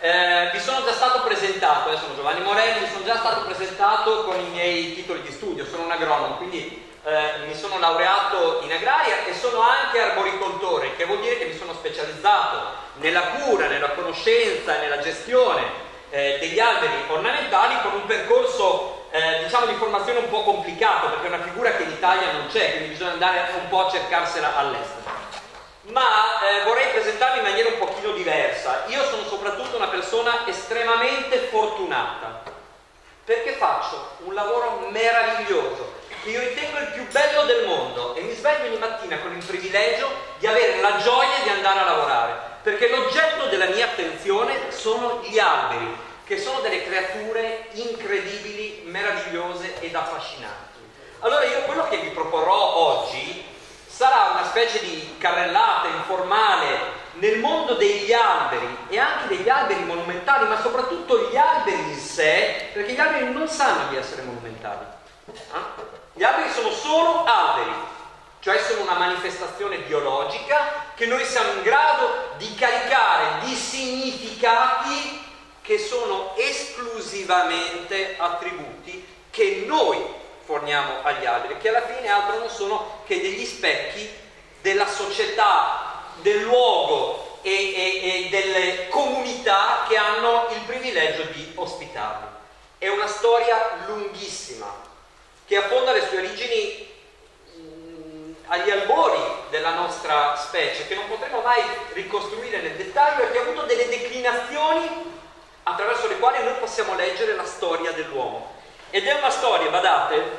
vi sono già stato presentato, sono Giovanni Morelli, vi sono già stato presentato con i miei titoli di studio, sono un agronomo, quindi mi sono laureato in agraria e sono anche arboricoltore, che vuol dire che mi sono specializzato nella cura, nella conoscenza e nella gestione degli alberi ornamentali, con un percorso diciamo di formazione un po' complicato, perché è una figura che in Italia non c'è, quindi bisogna andare un po' a cercarsela all'estero. Ma vorrei presentarmi in maniera un pochino diversa. Io sono soprattutto una persona estremamente fortunata, perché faccio un lavoro meraviglioso, che io ritengo il più bello del mondo, e mi sveglio ogni mattina con il privilegio di avere la gioia di andare a lavorare, perché l'oggetto della mia attenzione sono gli alberi, che sono delle creature incredibili, meravigliose ed affascinanti. Allora io quello che vi proporrò oggi sarà una specie di carrellata informale nel mondo degli alberi, e anche degli alberi monumentali, ma soprattutto gli alberi in sé, perché gli alberi non sanno di essere monumentali. Gli alberi sono solo alberi, cioè sono una manifestazione biologica che noi siamo in grado di caricare di significati che sono esclusivamente attributi che noi forniamo agli alberi, che alla fine altro non sono che degli specchi della società, del luogo e delle comunità che hanno il privilegio di ospitarli. È una storia lunghissima che affonda le sue origini agli albori della nostra specie, che non potremo mai ricostruire nel dettaglio, e che ha avuto delle declinazioni attraverso le quali noi possiamo leggere la storia dell'uomo. Ed è una storia, badate,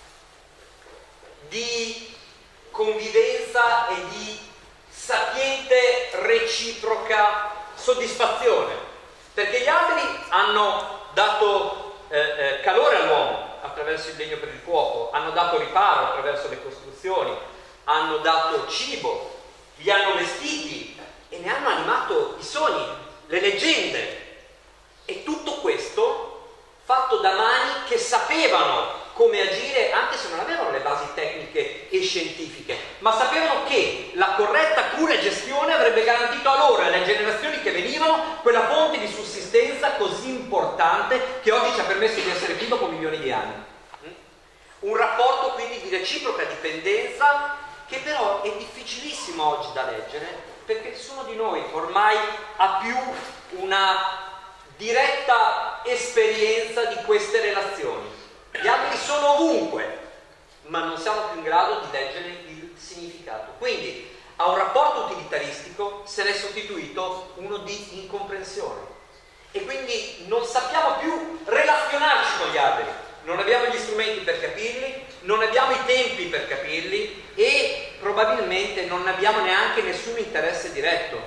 di convivenza e di sapiente reciproca soddisfazione, perché gli alberi hanno dato calore all'uomo attraverso il legno per il fuoco, hanno dato riparo attraverso le costruzioni, hanno dato cibo, li hanno vestiti e ne hanno animato i sogni, le leggende, e tutto questo fatto da mani che sapevano come agire, anche se non avevano le basi tecniche e scientifiche, ma sapevano che la corretta cura e gestione avrebbe garantito a loro e alle generazioni che venivano quella fonte di sussistenza così importante che oggi ci ha permesso di essere qui dopo milioni di anni. Un rapporto quindi di reciproca dipendenza, che però è difficilissimo oggi da leggere, perché nessuno di noi ormai ha più una diretta esperienza di queste relazioni. Gli alberi sono ovunque, ma non siamo più in grado di leggere il significato. Quindi a un rapporto utilitaristico se ne è sostituito uno di incomprensione, e quindi non sappiamo più relazionarci con gli alberi, non abbiamo gli strumenti per capirli, non abbiamo i tempi per capirli, e probabilmente non abbiamo neanche nessun interesse diretto.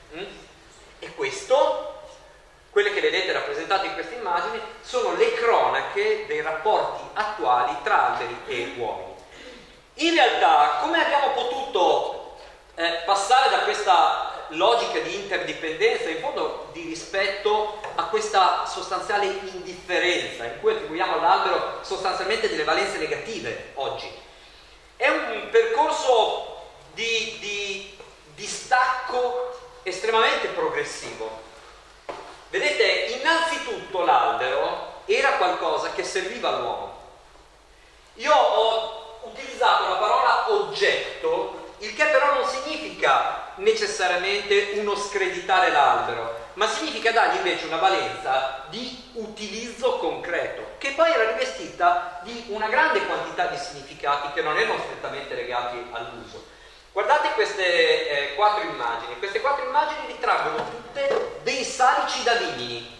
E questo, quelle che vedete rappresentate in queste immagini, sono le cronache dei rapporti attuali tra alberi e uomini. In realtà, come abbiamo potuto passare da questa logica di interdipendenza, in fondo di rispetto a questa sostanziale indifferenza, in cui attribuiamo all'albero sostanzialmente delle valenze negative oggi? È un percorso di distacco estremamente progressivo. Vedete, innanzitutto l'albero era qualcosa che serviva all'uomo. Io ho utilizzato la parola oggetto, il che però non significa necessariamente uno screditare l'albero, ma significa dargli invece una valenza di utilizzo concreto, che poi era rivestita di una grande quantità di significati che non erano strettamente legati all'uso. Guardate queste quattro immagini. Queste quattro immagini ritraggono tutte dei salici da vimini.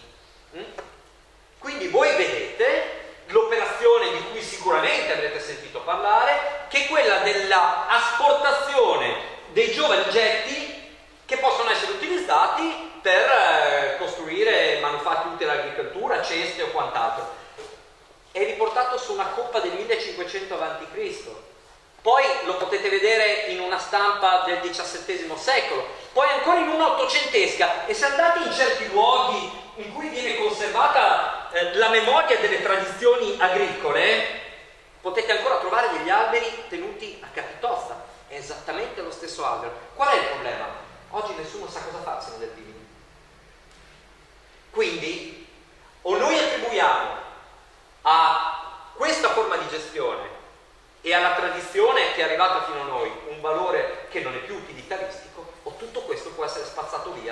Quindi voi vedete l'operazione di cui sicuramente avrete sentito parlare, che è quella della asportazione dei giovani getti che possono essere utilizzati per costruire manufatti utili all'agricoltura, ceste o quant'altro. È riportato su una coppa del 1500 a.C. Poi lo potete vedere in una stampa del XVII secolo, poi ancora in una ottocentesca, e se andate in certi luoghi in cui viene conservata la memoria delle tradizioni agricole, potete ancora trovare degli alberi tenuti a capitosta. È esattamente lo stesso albero. Qual è il problema? Oggi nessuno sa cosa farsene del vino.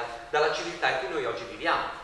dalla civiltà in cui noi oggi viviamo.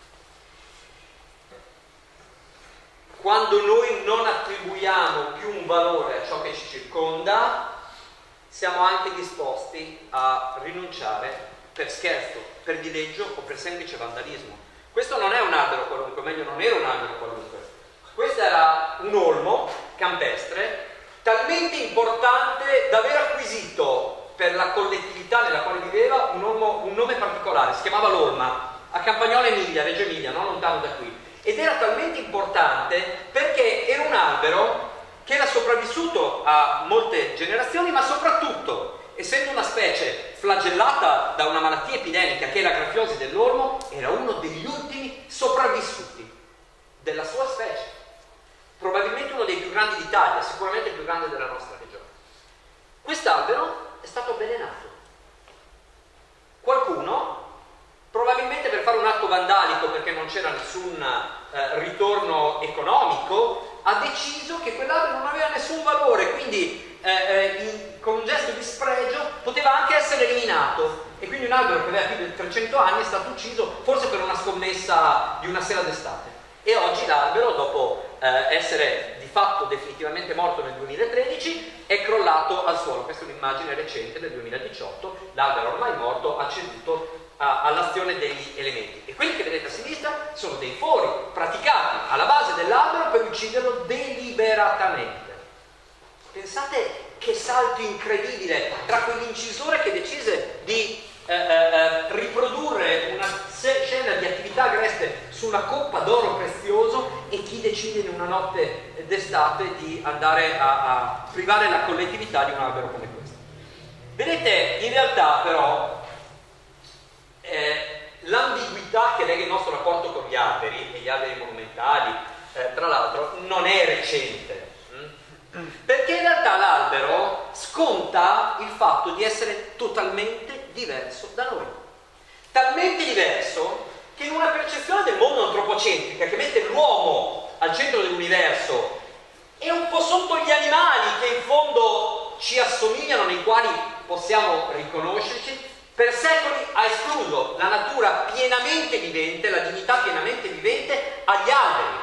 Quando noi non attribuiamo più un valore a ciò che ci circonda, siamo anche disposti a rinunciare per scherzo, per dileggio o per semplice vandalismo. Questo non è un albero qualunque, meglio non era un albero qualunque. Questo era un olmo campestre talmente importante da aver acquisito per la collettività nella quale viveva un nome particolare. Si chiamava l'Olma, a Campagnola Emilia, Reggio Emilia, non lontano da qui. Ed era talmente importante perché era un albero che era sopravvissuto a molte generazioni, ma soprattutto, essendo una specie flagellata da una malattia epidemica che è la grafiosi dell'olmo, era uno degli ultimi sopravvissuti della sua specie. Probabilmente uno dei più grandi d'Italia, sicuramente il più grande della nostra regione. Quest'albero è stato avvelenato. Qualcuno, probabilmente per fare un atto vandalico perché non c'era nessun ritorno economico, ha deciso che quell'albero non aveva nessun valore, quindi con un gesto di spregio poteva anche essere eliminato, e quindi un albero che aveva più di 300 anni è stato ucciso forse per una scommessa di una sera d'estate. E oggi l'albero, dopo essere di fatto definitivamente morto nel 2013, è crollato al suolo. Questa è un'immagine recente del 2018, l'albero ormai morto ha ceduto all'azione degli elementi, e quelli che vedete a sinistra sono dei fori praticati alla base dell'albero per ucciderlo deliberatamente. Pensate che salto incredibile tra quell'incisore che decise di riprodurre una scena di attività agreste su una coppa d'oro prezioso e chi decide in una notte d'estate di andare a privare la collettività di un albero come questo. Vedete, in realtà però l'ambiguità che lega il nostro rapporto con gli alberi e gli alberi monumentali, tra l'altro, non è recente, perché in realtà l'albero sconta il fatto di essere totalmente diverso da noi, talmente diverso che in una percezione del mondo antropocentrica che mette l'uomo al centro dell'universo e un po' sotto gli animali che in fondo ci assomigliano, nei quali possiamo riconoscerci, per secoli ha escluso la natura pienamente vivente, la dignità pienamente vivente agli alberi.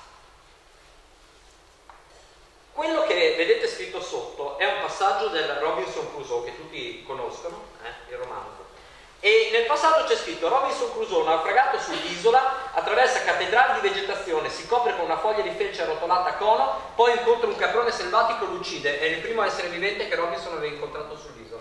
Quello che vedete scritto sotto è un passaggio del Robinson Crusoe che tutti conoscono, il romanzo. E nel passaggio c'è scritto: Robinson Crusoe, naufragato sull'isola, attraversa cattedrali di vegetazione, si copre con una foglia di felce arrotolata a cono, poi incontra un caprone selvatico e lo uccide. È il primo essere vivente che Robinson aveva incontrato sull'isola.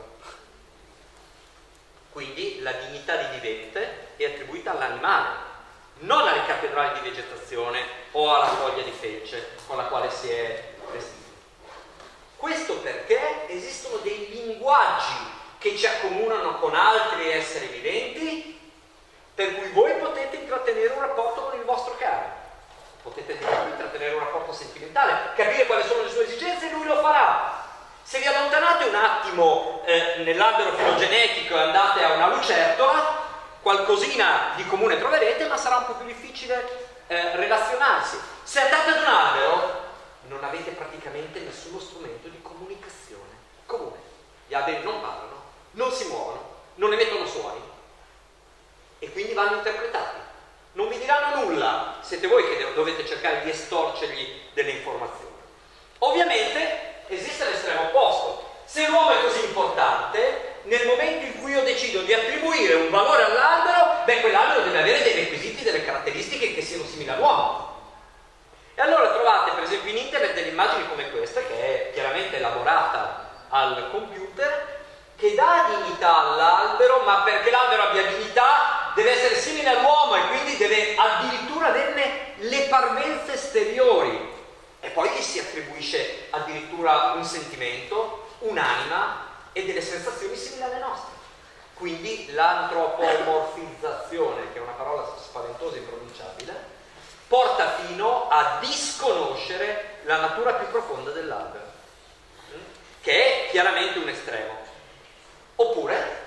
Quindi la dignità di vivente è attribuita all'animale, non alle cattedrali di vegetazione o alla foglia di felce con la quale si è vestito. Questo perché esistono dei linguaggi che ci accomunano con altri esseri viventi, per cui voi potete intrattenere un rapporto con il vostro cane, potete intrattenere un rapporto sentimentale, capire quali sono le sue esigenze, e lui lo farà. Se vi allontanate un attimo nell'albero filogenetico e andate a una lucertola, qualcosina di comune troverete, ma sarà un po' più difficile relazionarsi. Se andate ad un albero, non avete praticamente nessuno strumento di comunicazione comune. Gli alberi non parlano, non si muovono, non emettono suoni, e quindi vanno interpretati. Non vi diranno nulla, siete voi che dovete cercare di estorcergli delle informazioni. Ovviamente esiste l'estremo opposto. Se l'uomo è così importante, nel momento in cui io decido di attribuire un valore all'albero, quell'albero deve avere dei requisiti, delle caratteristiche che siano simili all'uomo. E allora trovate per esempio in internet delle immagini come questa, che è chiaramente elaborata al computer, che dà dignità all'albero, ma perché l'albero abbia dignità deve essere simile all'uomo e quindi deve addirittura averne le parvenze esteriori. E poi gli si attribuisce addirittura un sentimento, un'anima e delle sensazioni simili alle nostre. Quindi l'antropomorfizzazione, che è una parola spaventosa e impronunciabile, porta fino a disconoscere la natura più profonda dell'albero, che è chiaramente un estremo. Oppure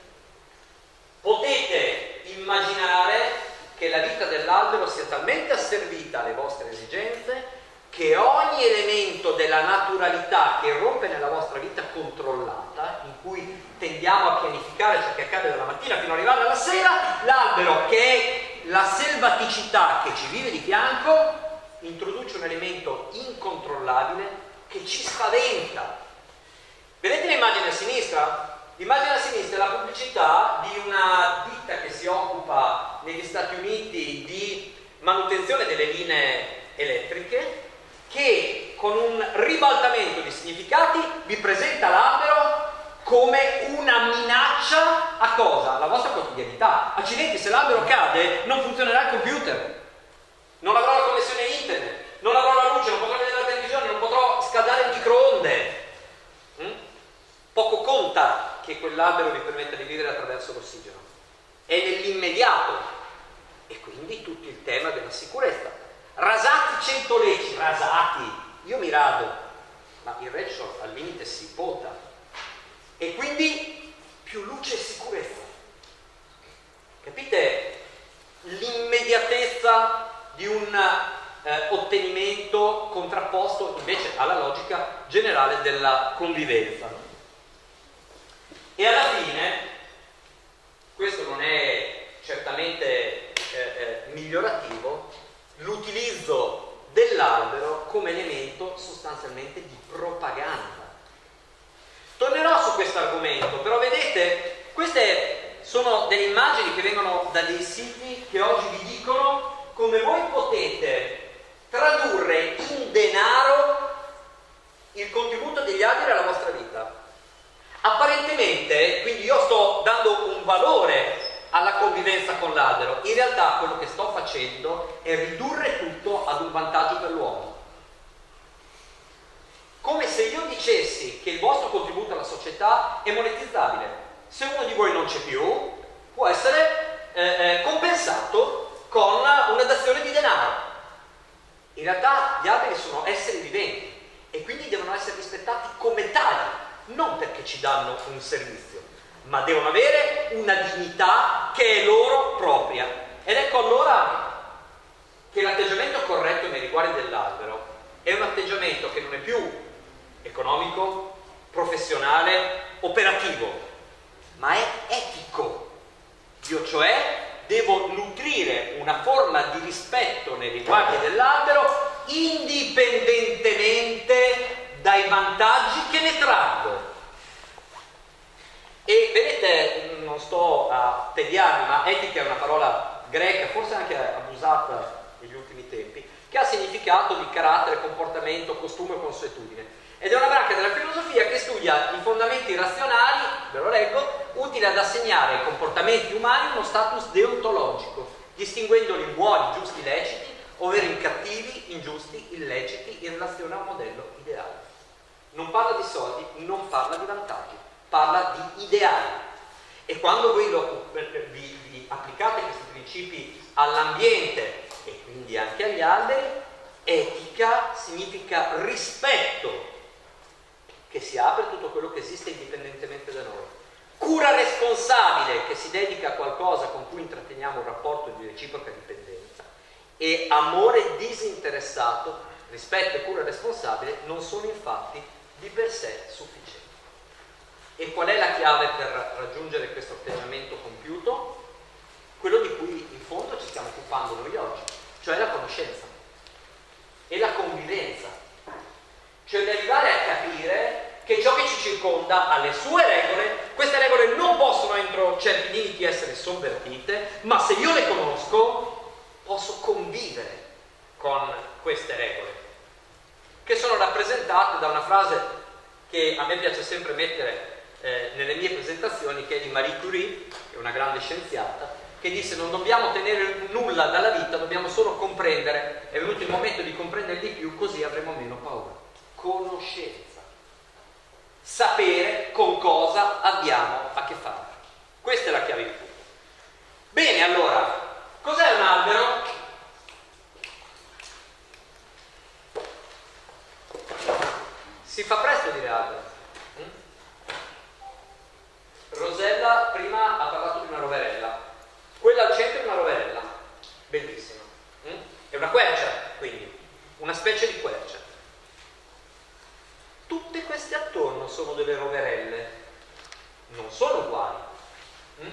potete immaginare che la vita dell'albero sia talmente asservita alle vostre esigenze che ogni elemento della naturalità che irrompe nella vostra vita controllata, in cui tendiamo a pianificare ciò che che accade dalla mattina fino ad arrivare alla sera, l'albero, che è la selvaticità che ci vive di fianco, introduce un elemento incontrollabile che ci spaventa. Vedete l'immagine a sinistra? L'immagine a sinistra è la pubblicità di una ditta che si occupa negli Stati Uniti di manutenzione delle linee elettriche, che con un ribaltamento di significati vi presenta l'albero come una minaccia a cosa? Alla vostra quotidianità. Accidenti, se l'albero cade non funzionerà il computer, non avrò la connessione internet, non avrò la luce, non potrò vedere la televisione, non potrò scaldare il microonde. Poco conta che quell'albero vi permetta di vivere attraverso l'ossigeno, è nell'immediato. E quindi tutto il tema della sicurezza. Rasati 100 leci, rasati, io mi rado, ma il resto al limite si vota. E quindi più luce e sicurezza. Capite l'immediatezza di un ottenimento contrapposto invece alla logica generale della convivenza. E alla fine, questo non è certamente migliorativo, l'utilizzo dell'albero come elemento sostanzialmente di propaganda. Tornerò su questo argomento, però vedete, queste sono delle immagini che vengono da dei siti che oggi vi dicono come voi potete tradurre in denaro il contributo degli alberi alla vostra vita. Apparentemente, quindi io sto dando un valore alla convivenza con l'albero, in realtà quello che sto facendo è ridurre tutto ad un vantaggio per l'uomo. Come se io dicessi che il vostro contributo alla società è monetizzabile. Se uno di voi non c'è più, può essere compensato con una dazione di denaro. In realtà gli alberi sono esseri viventi e quindi devono essere rispettati come tali, non perché ci danno un servizio, ma devono avere una dignità che è loro propria. Ed ecco allora che l'atteggiamento corretto nei riguardi dell'albero è un atteggiamento che non è più economico, professionale, operativo, ma è etico. Io cioè devo nutrire una forma di rispetto nei riguardi dell'albero indipendentemente dai vantaggi che ne traggo. E vedete, non sto a tediarmi, ma etica è una parola greca, forse anche abusata negli ultimi tempi, che ha significato di carattere, comportamento, costume o consuetudine. Ed è una branca della filosofia che studia i fondamenti razionali, ve lo leggo, utili ad assegnare ai comportamenti umani uno status deontologico, distinguendoli in buoni, giusti, leciti, ovvero in cattivi, ingiusti, illeciti, in relazione a un modello ideale. Non parla di soldi, non parla di vantaggi, parla di ideali. E quando voi vi applicate questi principi all'ambiente e quindi anche agli alberi, etica significa rispetto che si apre a tutto quello che esiste indipendentemente da noi. Cura responsabile che si dedica a qualcosa con cui intratteniamo un rapporto di reciproca dipendenza. E amore disinteressato, rispetto e cura responsabile non sono infatti di per sé sufficienti. E qual è la chiave per raggiungere questo atteggiamento compiuto? Quello di cui in fondo ci stiamo occupando noi oggi, cioè la conoscenza e la convivenza, cioè di arrivare a capire che ciò che ci circonda ha le sue regole, queste regole non possono entro certi limiti essere sovvertite, ma se io le conosco posso convivere con queste regole, che sono rappresentate da una frase che a me piace sempre mettere nelle mie presentazioni, che è di Marie Curie, che è una grande scienziata, che disse: non dobbiamo ottenere nulla dalla vita, dobbiamo solo comprendere. È venuto il momento di comprendere di più, così avremo meno paura. Conoscenza, sapere con cosa abbiamo a che fare, questa è la chiave di tutto. Bene, allora, cos'è un albero? Si fa presto a dire albero. Rosella prima ha parlato di una roverella, quella al centro è una roverella, bellissima, è una quercia, quindi una specie di quercia. Tutte queste attorno sono delle roverelle, non sono uguali,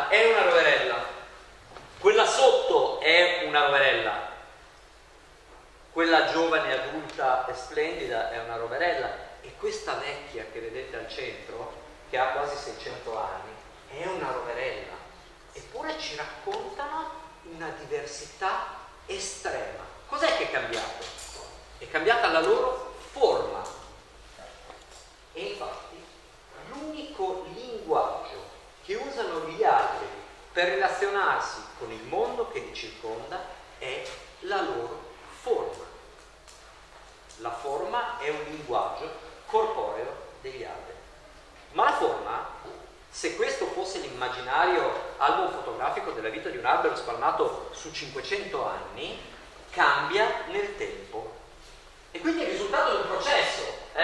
è una roverella, quella sotto è una roverella, quella giovane, adulta e splendida è una roverella, e questa vecchia che vedete al centro, che ha quasi 600 anni, è una roverella. Eppure ci raccontano una diversità estrema. Cos'è che è cambiato? È cambiata la loro forma. E infatti l'unico linguaggio che usano gli alberi per relazionarsi con il mondo che li circonda è la loro forma. La forma è un linguaggio corporeo degli alberi. Ma la forma, se questo fosse l'immaginario album fotografico della vita di un albero spalmato su 500 anni, cambia nel tempo. E quindi è il risultato di un processo,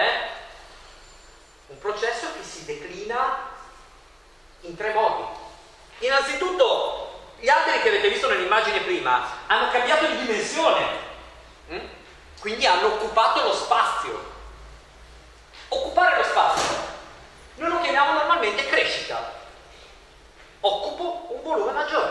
un processo che si declina in 3 modi. Innanzitutto, gli alberi che avete visto nell'immagine prima hanno cambiato di dimensione, quindi hanno occupato lo spazio. Occupare lo spazio noi lo chiamiamo normalmente crescita. Occupo un volume maggiore.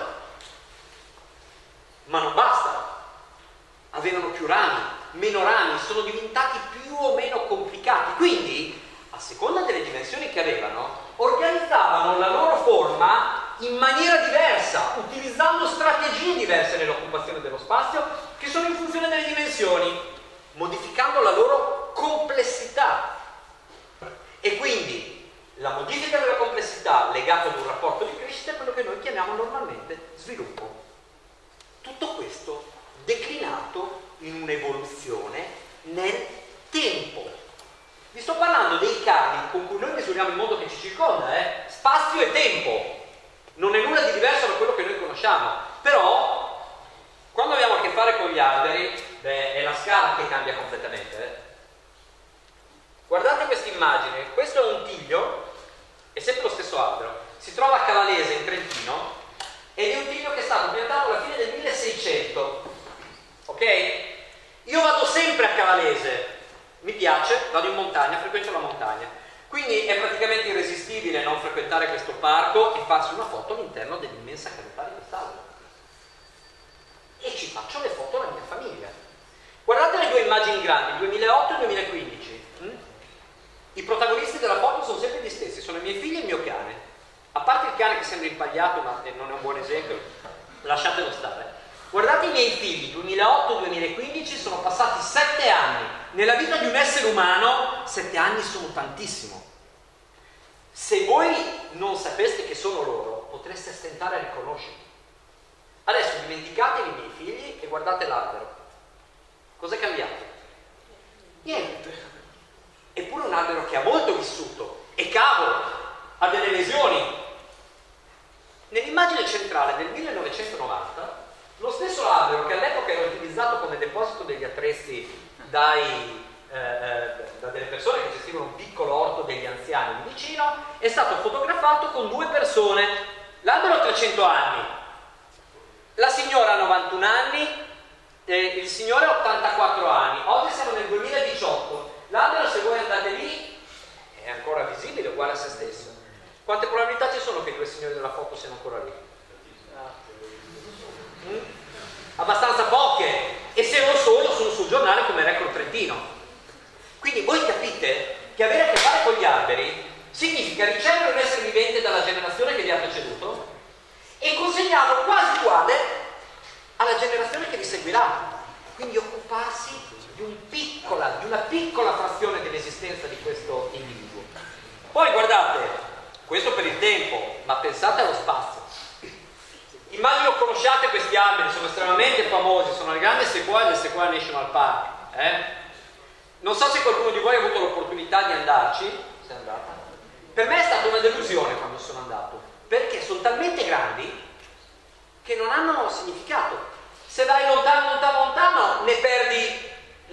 Ma non basta. Avevano più rami, meno rami, sono diventati più o meno complicati. Quindi, a seconda delle dimensioni che avevano, organizzavano la loro forma in maniera diversa, utilizzando strategie diverse nell'occupazione dello spazio, che sono in funzione delle dimensioni, modificando la loro complessità. E quindi la modifica della complessità legata ad un rapporto di crescita è quello che noi chiamiamo normalmente sviluppo. Tutto questo declinato in un'evoluzione nel tempo. Vi sto parlando dei cavi con cui noi misuriamo il mondo che ci circonda, spazio e tempo. Non è nulla di diverso da quello che noi conosciamo. Però, quando abbiamo a che fare con gli alberi, è la scala che cambia completamente. Guardate questa immagine, questo è un tiglio, è sempre lo stesso albero, si trova a Cavalese in Trentino ed è un tiglio che è stato piantato alla fine del 1600, ok? Io vado sempre a Cavalese, mi piace, vado in montagna, frequento la montagna, quindi è praticamente irresistibile non frequentare questo parco e farsi una foto all'interno dell'immensa cavità di quest'albero. E ci faccio le foto alla mia famiglia. Guardate le 2 immagini grandi, 2008 e 2015. I protagonisti della foto sono sempre gli stessi, sono i miei figli e il mio cane. A parte il cane che sembra impagliato, ma non è un buon esempio, lasciatelo stare. Guardate i miei figli, 2008-2015, sono passati 7 anni. Nella vita di un essere umano, 7 anni sono tantissimo. Se voi non sapeste che sono loro, potreste stentare a riconoscerli. Adesso dimenticatevi i miei figli e guardate l'albero. Cos'è cambiato? Niente. Eppure un albero che ha molto vissuto, e cavolo, ha delle lesioni. Nell'immagine centrale del 1990, lo stesso albero che all'epoca era utilizzato come deposito degli attrezzi da delle persone che gestivano un piccolo orto degli anziani lì vicino, è stato fotografato con 2 persone. L'albero ha 300 anni, la signora ha 91 anni e il signore ha 84 anni. Oggi siamo nel 2018. L'albero, se voi andate lì, è ancora visibile, uguale a se stesso. Quante probabilità ci sono che i 2 signori della foto siano ancora lì? Abbastanza poche. E se lo sono sul giornale come Record Trentino. Quindi voi capite che avere a che fare con gli alberi significa ricevere un essere vivente dalla generazione che vi ha preceduto e consegnarlo quasi uguale alla generazione che vi seguirà. Quindi occuparsi di una piccola frazione dell'esistenza di questo individuo. Poi guardate, questo per il tempo, ma pensate allo spazio. Immagino conosciate questi alberi, sono estremamente famosi, sono le grandi sequoie del Sequoia National Park. Non so se qualcuno di voi ha avuto l'opportunità di andarci. Sei andata? Per me è stata una delusione quando sono andato, perché sono talmente grandi che non hanno significato. Se vai lontano ne perdi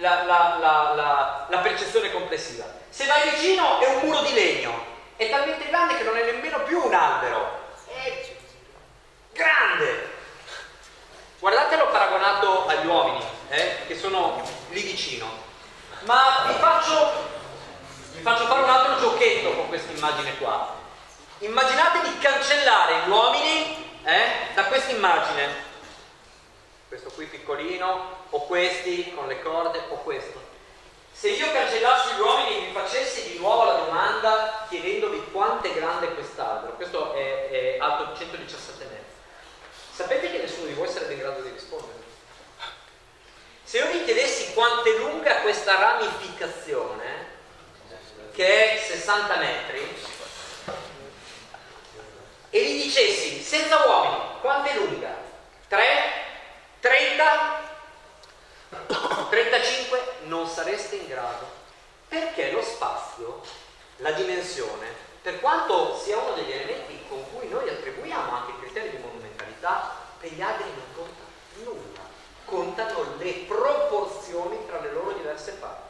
la percezione complessiva. Se vai vicino è un muro di legno, è talmente grande che non è nemmeno più un albero, è grande. Guardatelo paragonato agli uomini che sono lì vicino. Ma vi faccio fare un altro giochetto con questa immagine qua. Immaginate di cancellare gli uomini da questa immagine, questo qui piccolino, o questi con le corde, o questo. Se io cancellassi gli uomini e mi facessi di nuovo la domanda chiedendovi quanto è grande quest'albero, questo è alto 117 metri, sapete che nessuno di voi sarebbe in grado di rispondere? Se io vi chiedessi quanto è lunga questa ramificazione, che è 60 metri, e vi dicessi, senza uomini, quanto è lunga? 3? 30? 35? Non sareste in grado. Perché lo spazio, la dimensione, per quanto sia uno degli elementi con cui noi attribuiamo anche i criteri di monumentalità, per gli alberi non conta nulla. Contano le proporzioni tra le loro diverse parti.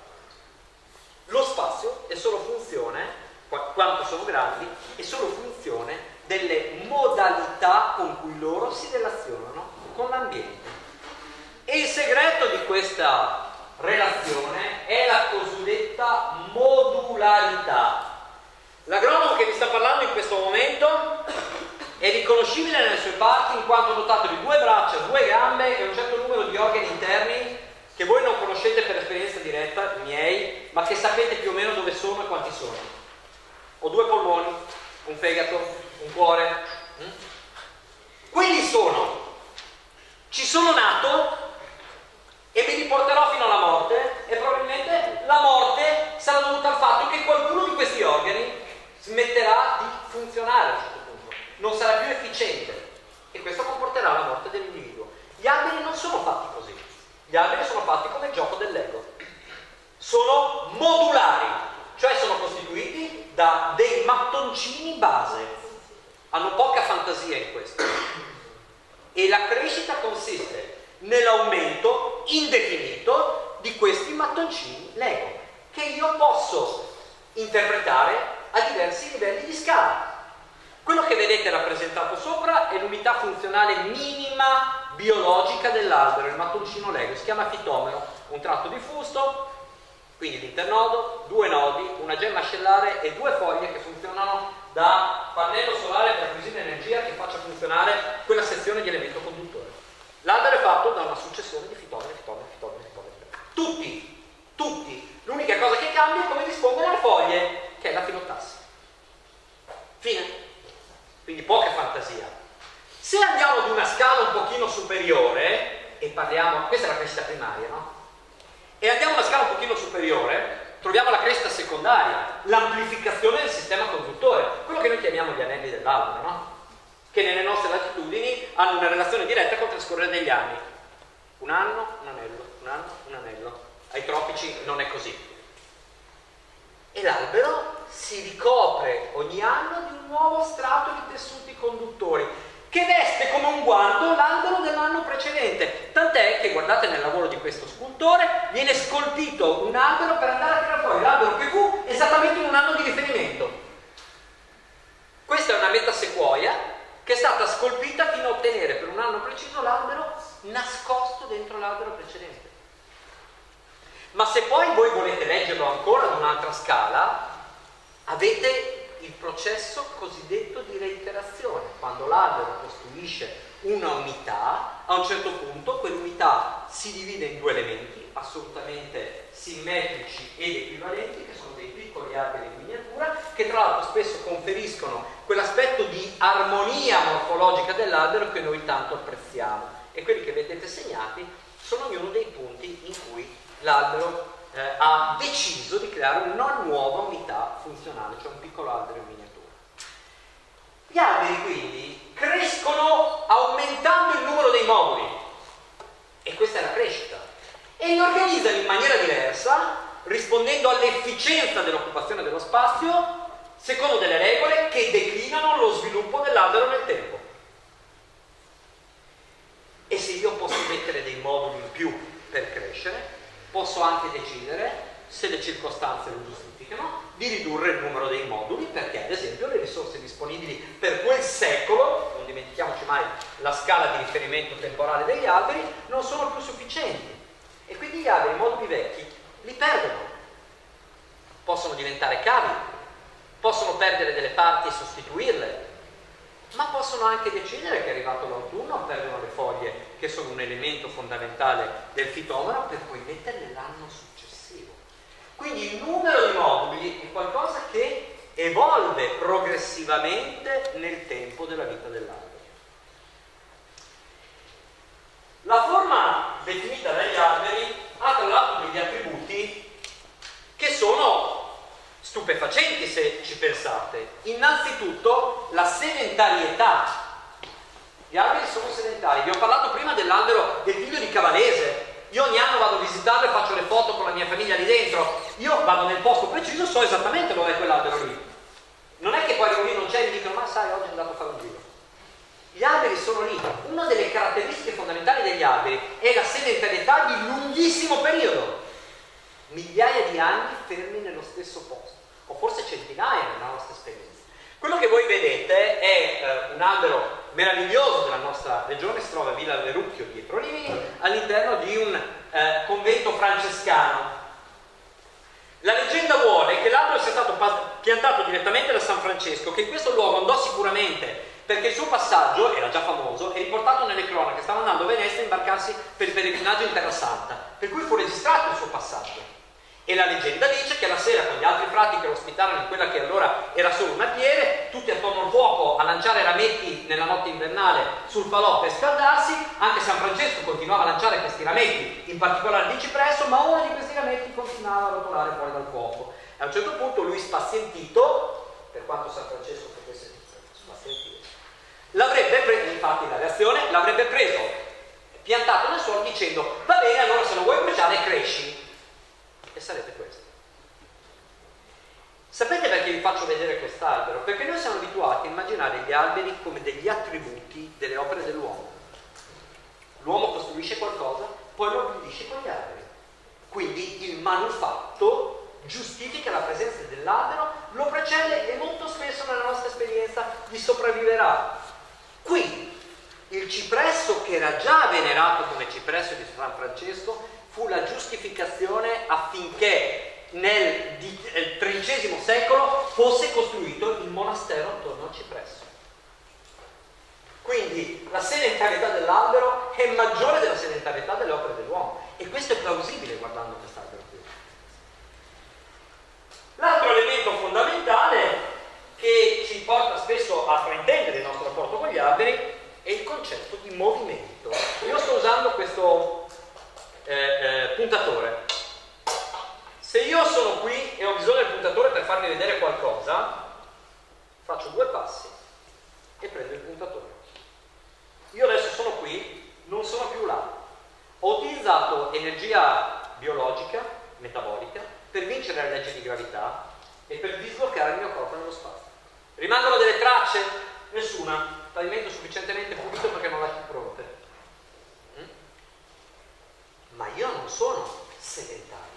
Lo spazio è solo funzione, quanto sono grandi, è solo funzione delle modalità con cui loro si relazionano con l'ambiente. E il segreto di questa relazione è la cosiddetta modularità. L'agronomo che vi sta parlando in questo momento è riconoscibile nelle sue parti in quanto dotato di 2 braccia, 2 gambe e un certo numero di organi interni che voi non conoscete per esperienza diretta, i miei, ma che sapete più o meno dove sono e quanti sono. Ho 2 polmoni, un fegato, un cuore. Quelli ci sono nato e mi riporterò fino alla morte, e probabilmente la morte sarà dovuta al fatto che qualcuno di questi organi smetterà di funzionare a un certo punto, non sarà più efficiente, e questo comporterà la morte dell'individuo. Gli alberi non sono fatti così, gli alberi sono fatti come il gioco del Lego, sono modulari, cioè sono costituiti da dei mattoncini base, hanno poca fantasia in questo, e la crescita consiste nell'aumento indefinito di questi mattoncini Lego, che io posso interpretare a diversi livelli di scala. Quello che vedete rappresentato sopra è l'unità funzionale minima biologica dell'albero, il mattoncino Lego, si chiama fitomero, un tratto di fusto, quindi l'internodo, 2 nodi, una gemma ascellare e 2 foglie che funzionano da pannello solare per acquisire energia che faccia funzionare quella sezione di elemento conduttore. L'albero è fatto da una successione di fitomeri. Tutti. L'unica cosa che cambia è come dispongono le foglie, che è la filotassi. Fine. Quindi poca fantasia. Se andiamo ad una scala un pochino superiore, e parliamo, questa è la crescita primaria, no? E andiamo a una scala un pochino superiore, troviamo la crescita secondaria, l'amplificazione del sistema conduttore, quello che noi chiamiamo gli anelli dell'albero, no? Che nelle nostre latitudini hanno una relazione diretta col trascorrere degli anni. Un anno, un anello, un anno, un anello. Ai tropici non è così. E l'albero si ricopre ogni anno di un nuovo strato di tessuti conduttori, che veste come un guanto l'albero dell'anno precedente. Tant'è che, guardate nel lavoro di questo scultore, viene scolpito un albero per andare a tirare fuori l'albero che fu esattamente in un anno di riferimento. Questa è una metasequoia che è stata scolpita fino a ottenere per un anno preciso l'albero nascosto dentro l'albero precedente. Ma se poi voi volete leggerlo ancora ad un'altra scala, avete il processo cosiddetto di reiterazione. Quando l'albero costruisce una unità, a un certo punto quell'unità si divide in 2 elementi assolutamente simmetrici ed equivalenti, che sono dei piccoli alberi in miniatura, che tra l'altro spesso conferiscono quell'aspetto di armonia morfologica dell'albero che noi tanto apprezziamo. E quelli che vedete segnati sono ognuno dei punti in cui l'albero ha deciso di creare una nuova unità funzionale, cioè un piccolo albero in miniatura. Gli alberi quindi crescono aumentando il numero dei moduli, e questa è la crescita, e li organizzano in maniera diversa, rispondendo all'efficienza dell'occupazione dello spazio, secondo delle regole che declinano lo sviluppo dell'albero nel tempo. E se io posso mettere dei moduli in più per crescere, posso anche decidere, se le circostanze lo giustificano, di ridurre il numero dei moduli, perché ad esempio le risorse disponibili per quel secolo, non dimentichiamoci mai la scala di riferimento temporale degli alberi, non sono più sufficienti, e quindi gli alberi, i moduli vecchi, li perdono. Possono diventare cavi, possono perdere delle parti e sostituirle, ma possono anche decidere che è arrivato l'autunno, perdono le foglie che sono un elemento fondamentale del fitomero, per poi metterle l'anno successivo. Quindi il numero di mobili è qualcosa che evolve progressivamente nel tempo della vita dell'albero. La forma definita dagli alberi ha tra l'altro degli attributi che sono stupefacenti se ci pensate. Innanzitutto la sedentarietà. Gli alberi sono sedentari. Vi ho parlato prima dell'albero del figlio di Cavalese. Io ogni anno vado a visitarlo e faccio le foto con la mia famiglia lì dentro. Io vado nel posto preciso, so esattamente dove è quell'albero lì. Non è che poi lì non c'è e mi dicono ma sai oggi è andato a fare un giro. Gli alberi sono lì. Una delle caratteristiche fondamentali degli alberi è la sedentarietà di lunghissimo periodo. Migliaia di anni fermi nello stesso posto, o forse centinaia nella nostra esperienza. Quello che voi vedete è un albero meraviglioso della nostra regione, si trova a Villa Verrucchio dietro Rimini, all'interno di un convento francescano. La leggenda vuole che l'albero sia stato piantato direttamente da San Francesco, che in questo luogo andò sicuramente perché il suo passaggio era già famoso e riportato nelle cronache. Stava andando a Venezia a imbarcarsi per il pellegrinaggio in Terra Santa, per cui fu registrato il suo passaggio. E la leggenda dice che la sera, con gli altri frati che lo ospitarono in quella che allora era solo una pieve, tutti attorno al fuoco a lanciare rametti nella notte invernale sul falò per scaldarsi, anche San Francesco continuava a lanciare questi rametti, in particolare di cipresso, ma uno di questi rametti continuava a rotolare fuori dal fuoco. E a un certo punto lui, spazientito, per quanto San Francesco potesse spazientire, l'avrebbe preso, infatti la reazione, l'avrebbe preso, piantato nel suolo dicendo va bene, allora se lo vuoi bruciare cresci. E sarebbe questo. Sapete perché vi faccio vedere quest'albero? Perché noi siamo abituati a immaginare gli alberi come degli attributi delle opere dell'uomo. L'uomo costruisce qualcosa, poi lo abbellisce con gli alberi. Quindi il manufatto giustifica la presenza dell'albero, lo precede e molto spesso nella nostra esperienza gli sopravviverà. Qui il cipresso, che era già venerato come cipresso di San Francesco, fu la giustificazione affinché nel XIII secolo fosse costruito il monastero attorno al cipresso. Quindi la sedentarietà dell'albero è maggiore della sedentarietà delle opere dell'uomo, e questo è plausibile guardando quest'albero qui. L'altro elemento fondamentale che ci porta spesso a fraintendere il nostro rapporto con gli alberi è il concetto di movimento. Io sto usando questo puntatore. Se io sono qui e ho bisogno del puntatore per farvi vedere qualcosa, faccio 2 passi e prendo il puntatore. Io adesso sono qui, non sono più là. Ho utilizzato energia biologica, metabolica, per vincere la legge di gravità e per disbloccare il mio corpo nello spazio. Rimangono delle tracce? Nessuna. Pavimento sufficientemente pulito perché non lasci pronte. Ma io non sono sedentario,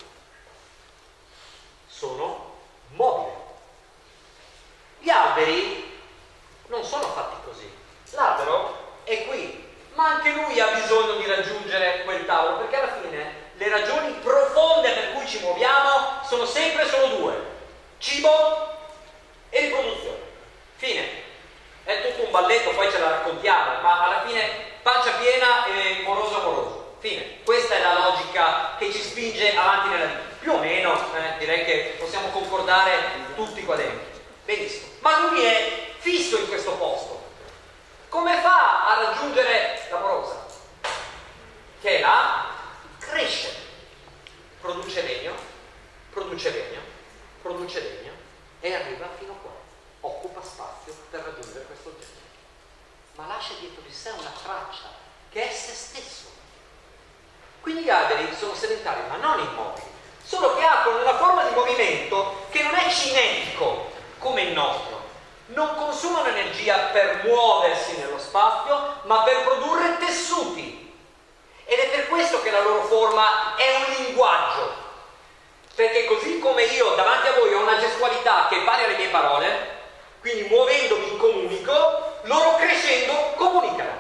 sono mobile. Gli alberi non sono fatti così. L'albero è qui, ma anche lui ha bisogno di raggiungere quel tavolo, perché alla fine le ragioni profonde per cui ci muoviamo sono sempre solo 2: cibo e riproduzione. Fine. È tutto un balletto, poi ce la raccontiamo, ma alla fine pancia piena e moroso amoroso. Fine. Questa è la logica che ci spinge avanti nella vita. Più o meno, direi che possiamo concordare tutti qua dentro. Benissimo. Ma lui è fisso in questo posto. Come fa a raggiungere la morosa? Che è là, cresce. Produce legno, produce legno, produce legno e arriva fino qua. Occupa spazio per raggiungere questo oggetto. Ma lascia dietro di sé una traccia che è se stesso. Quindi gli alberi sono sedentari, ma non immobili, solo che hanno una forma di movimento che non è cinetico come il nostro. Non consumano energia per muoversi nello spazio, ma per produrre tessuti. Ed è per questo che la loro forma è un linguaggio. Perché così come io davanti a voi ho una gestualità che è pari alle mie parole, quindi muovendomi comunico, loro crescendo comunicano.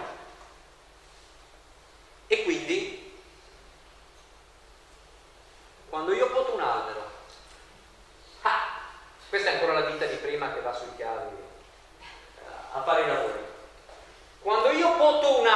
E quindi quando io poto un albero, questa è ancora la vita di prima che va sui chiavi a fare i lavori.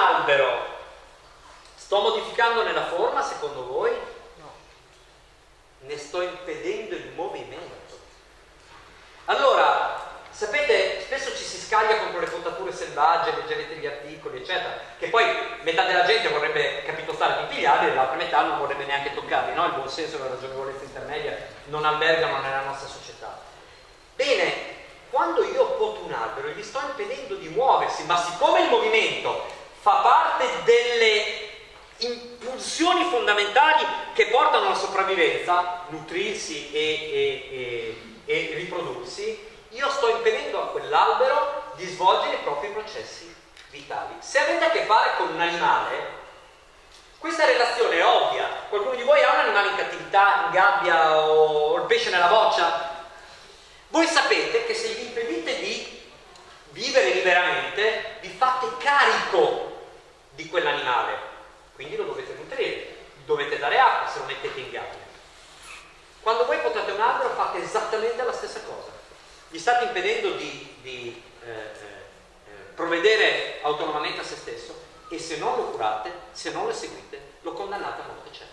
albero sto modificandone la forma, secondo voi? No. Ne sto impedendo il movimento. Allora, sapete, spesso ci si scaglia contro le potature selvagge, leggerete gli articoli, eccetera, che poi metà della gente vorrebbe, capito, stare tutti gli alberi, l'altra metà non vorrebbe neanche toccarli, no? Il buon senso e la ragionevolezza intermedia non albergano nella nostra società. Bene, quando io poto un albero gli sto impedendo di muoversi, ma siccome il movimento fa parte delle impulsioni fondamentali che portano alla sopravvivenza, nutrirsi e riprodursi, io sto impedendo a quell'albero di svolgere i propri processi vitali. Se avete a che fare con un animale, questa relazione è ovvia. Qualcuno di voi ha un animale in cattività, in gabbia o il pesce nella boccia? Voi sapete che se gli impedite di vivere liberamente, vi fate carico di quell'animale, quindi lo dovete nutrire, dovete dare acqua se lo mettete in gabbia. Quando voi potate un albero fate esattamente la stessa cosa. Gli state impedendo di provvedere autonomamente a se stesso e se non lo curate, se non lo seguite, lo condannate a morte certa.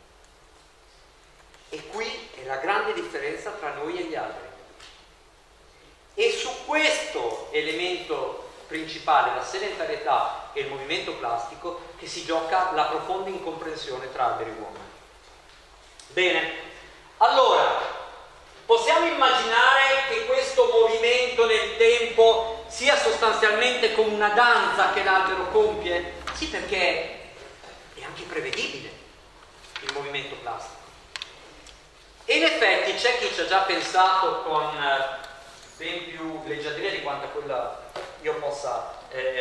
E qui è la grande differenza tra noi e gli alberi. E su questo elemento principale, la sedentarietà e il movimento plastico, che si gioca la profonda incomprensione tra alberi e uomini. Bene, allora, possiamo immaginare che questo movimento nel tempo sia sostanzialmente come una danza che l'albero compie? Sì, perché è anche prevedibile il movimento plastico. E in effetti c'è chi ci ha già pensato con ben più leggiadria di quanto quella io possa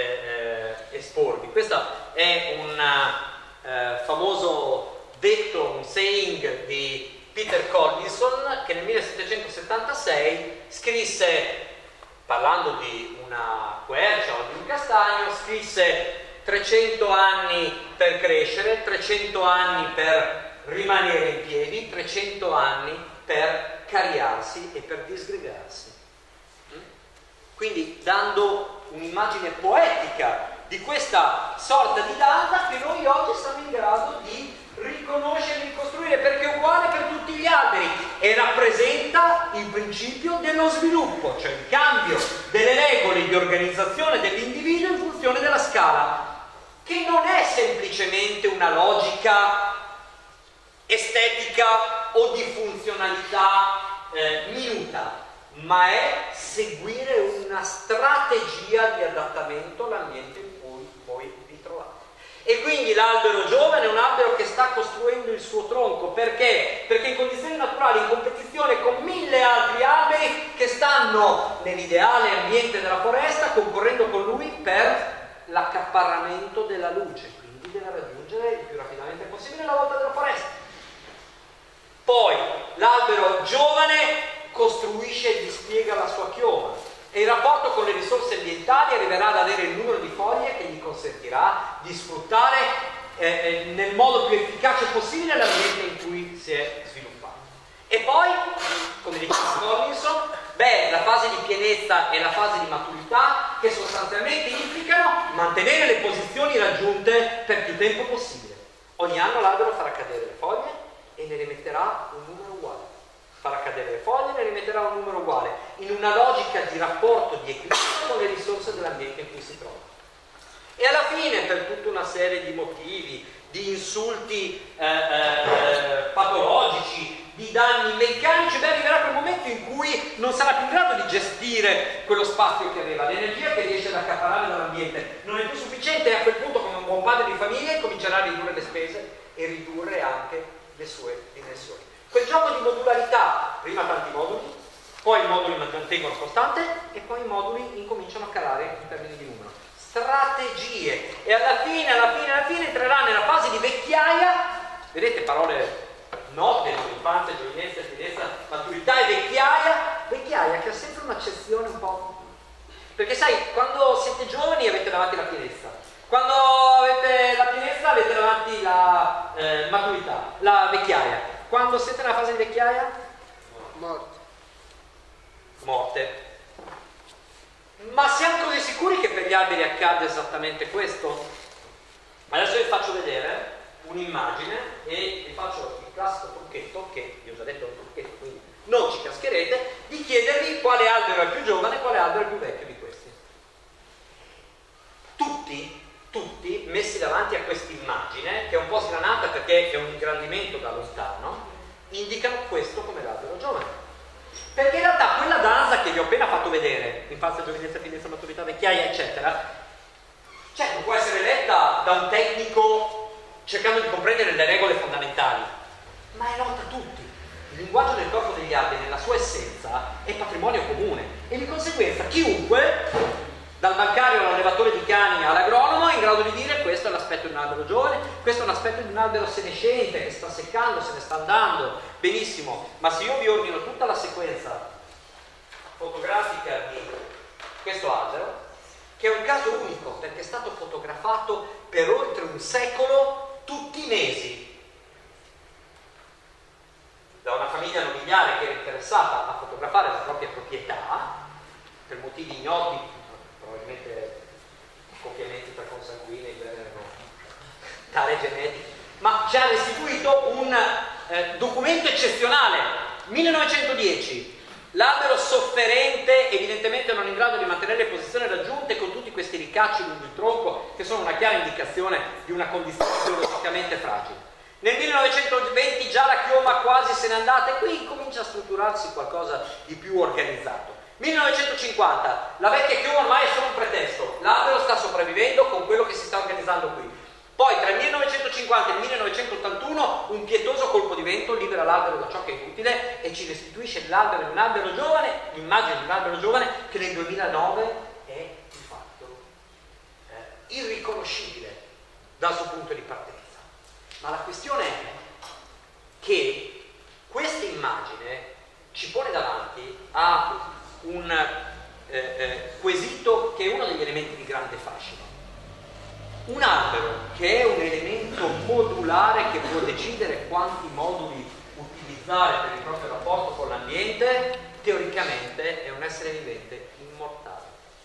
esporvi. Questo è un famoso detto, un saying di Peter Collinson, che nel 1776 scrisse, parlando di una quercia o di un castagno, scrisse 300 anni per crescere, 300 anni per rimanere in piedi, 300 anni per cariarsi e per disgregarsi. Quindi dando un'immagine poetica di questa sorta di danza che noi oggi siamo in grado di riconoscere e ricostruire, perché è uguale per tutti gli alberi e rappresenta il principio dello sviluppo, cioè il cambio delle regole di organizzazione dell'individuo in funzione della scala, che non è semplicemente una logica estetica o di funzionalità minuta, ma è seguire una strategia di adattamento all'ambiente in cui voi vi trovate. E quindi l'albero giovane è un albero che sta costruendo il suo tronco. Perché? Perché in condizioni naturali, in competizione con 1000 altri alberi che stanno nell'ideale ambiente della foresta, concorrendo con lui per l'accaparramento della luce, quindi deve raggiungere il più rapidamente possibile la volta della foresta. Poi l'albero giovane costruisce e dispiega la sua chioma e il rapporto con le risorse ambientali arriverà ad avere il numero di foglie che gli consentirà di sfruttare nel modo più efficace possibile l'ambiente in cui si è sviluppato. E poi, come diceva Collinson, la fase di pienezza e la fase di maturità, che sostanzialmente implicano mantenere le posizioni raggiunte per più tempo possibile. Ogni anno l'albero farà cadere le foglie e ne rimetterà un numero uguale. Farà cadere le foglie e ne rimetterà un numero uguale, in una logica di rapporto di equilibrio con le risorse dell'ambiente in cui si trova. E alla fine, per tutta una serie di motivi, di insulti patologici, di danni meccanici, arriverà quel momento in cui non sarà più in grado di gestire quello spazio che aveva, l'energia che riesce ad accaparrare dall'ambiente non è più sufficiente, e a quel punto, come un buon padre di famiglia, comincerà a ridurre le spese e ridurre anche le sue dimensioni. Quel gioco di modularità, prima tanti moduli, poi i moduli mantengono costante e poi i moduli incominciano a calare in termini di numero. Strategie, e alla fine entrerà nella fase di vecchiaia, vedete parole note, infanzia, giovinezza, finezza, maturità e vecchiaia che ha sempre un'accezione un po', perché sai, quando siete giovani avete davanti la pienezza, quando avete la pienezza avete davanti la maturità, la vecchiaia. Quando siete nella fase di vecchiaia? Morte. Ma siamo così sicuri che per gli alberi accade esattamente questo? Adesso vi faccio vedere un'immagine e vi faccio il classico trucchetto, che vi ho già detto è un trucchetto, quindi non ci cascherete, di chiedervi quale albero è il più giovane e quale albero è il più vecchio di questi. Tutti messi davanti a questa immagine, che è un po' sgranata perché è un ingrandimento da lontano, indicano questo come l'albero giovane. Perché in realtà quella danza che vi ho appena fatto vedere, infanzia, giovinezza, finezza, maturità, vecchiaia, eccetera, cioè non può essere letta da un tecnico cercando di comprendere le regole fondamentali, ma è nota a tutti. Il linguaggio del corpo degli alberi nella sua essenza è patrimonio comune e di conseguenza chiunque, dal bancario all'allevatore di cani all'agronomo, è in grado di dire questo è l'aspetto di un albero giovane, questo è un aspetto di un albero senescente che sta seccando, se ne sta andando, benissimo. Ma se io vi ordino tutta la sequenza fotografica di questo albero, che è un caso unico perché è stato fotografato per oltre un secolo tutti i mesi da una famiglia nobiliare che era interessata a fotografare la propria proprietà per motivi ignoti, probabilmente accoppiamenti tra consanguinei, tale genetico, ma ci ha restituito un documento eccezionale. 1910, l'albero sofferente, evidentemente non in grado di mantenere le posizioni raggiunte, con tutti questi ricacci lungo il tronco che sono una chiara indicazione di una condizione biologicamente fragile. Nel 1920 già la chioma quasi se n'è andata e qui comincia a strutturarsi qualcosa di più organizzato. 1950, la vecchia chioma ormai è solo un pretesto, l'albero sta sopravvivendo con quello che si sta organizzando qui. Poi tra il 1950 e il 1981 un pietoso colpo di vento libera l'albero da ciò che è inutile e ci restituisce l'albero di un albero giovane, l'immagine di un albero giovane che nel 2009 è di fatto irriconoscibile dal suo punto di partenza. Ma la questione è che questa immagine ci pone davanti a un quesito che è uno degli elementi di grande fascino. Un albero che è un elemento modulare che può decidere quanti moduli utilizzare per il proprio rapporto con l'ambiente, teoricamente è un essere vivente immortale.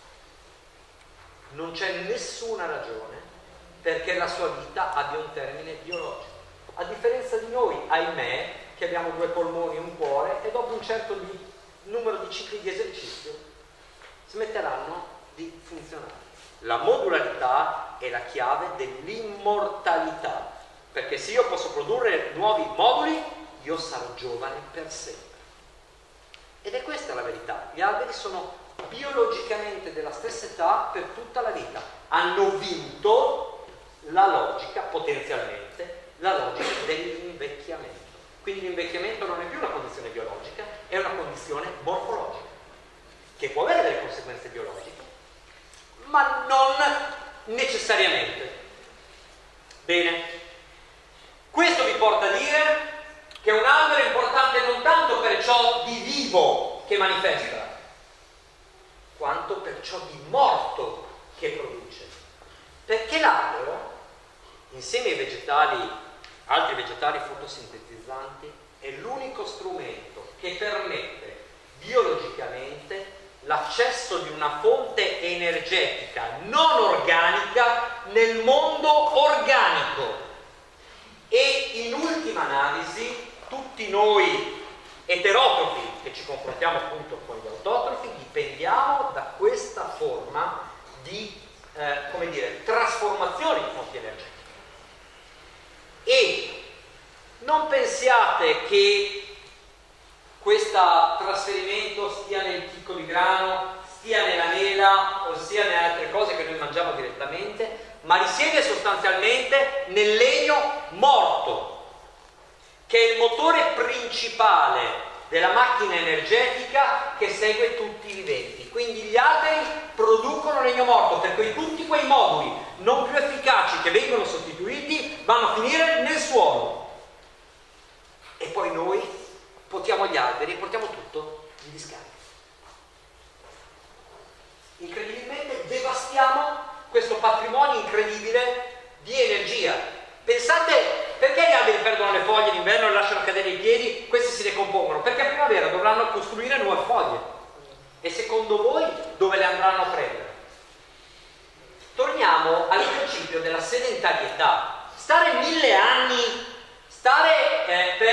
Non c'è nessuna ragione perché la sua vita abbia un termine biologico. A differenza di noi, ahimè, che abbiamo 2 polmoni e un cuore e dopo un certo numero di cicli di esercizio smetteranno di funzionare. La modularità è la chiave dell'immortalità, perché se io posso produrre nuovi moduli, io sarò giovane per sempre. Ed è questa la verità. Gli alberi sono biologicamente della stessa età per tutta la vita. Hanno vinto la logica, potenzialmente, la logica dell'invecchiamento. Quindi l'invecchiamento non è più una condizione biologica, è una condizione morfologica, che può avere delle conseguenze biologiche, ma non necessariamente. Bene, questo vi porta a dire che un albero è importante non tanto per ciò di vivo che manifesta, quanto per ciò di morto che produce. Perché l'albero, insieme ai vegetali, altri vegetali fotosintetizzanti, è l'unico strumento che permette biologicamente l'accesso di una fonte energetica non organica nel mondo organico. E in ultima analisi tutti noi eterotrofi che ci confrontiamo appunto con gli autotrofi dipendiamo da questa forma di come dire, trasformazione di fonti energetiche. E non pensiate che questo trasferimento stia nel chicco di grano, stia nella mela o sia nelle altre cose che noi mangiamo direttamente, ma risiede sostanzialmente nel legno morto, che è il motore principale della macchina energetica che segue tutti i viventi. Quindi gli alberi producono legno morto, per cui tutti quei moduli non più efficaci che vengono sostituiti vanno a finire nel suolo. E poi noi portiamo gli alberi e portiamo tutto in discarica. Incredibilmente devastiamo questo patrimonio incredibile di energia. Pensate, perché gli alberi perdono le foglie d'inverno e lasciano cadere i piedi? Questi si decompongono perché a primavera dovranno costruire nuove foglie. E secondo voi dove le andranno a prendere? torniamo al principio della sedentarietà. Stare 1000 anni, stare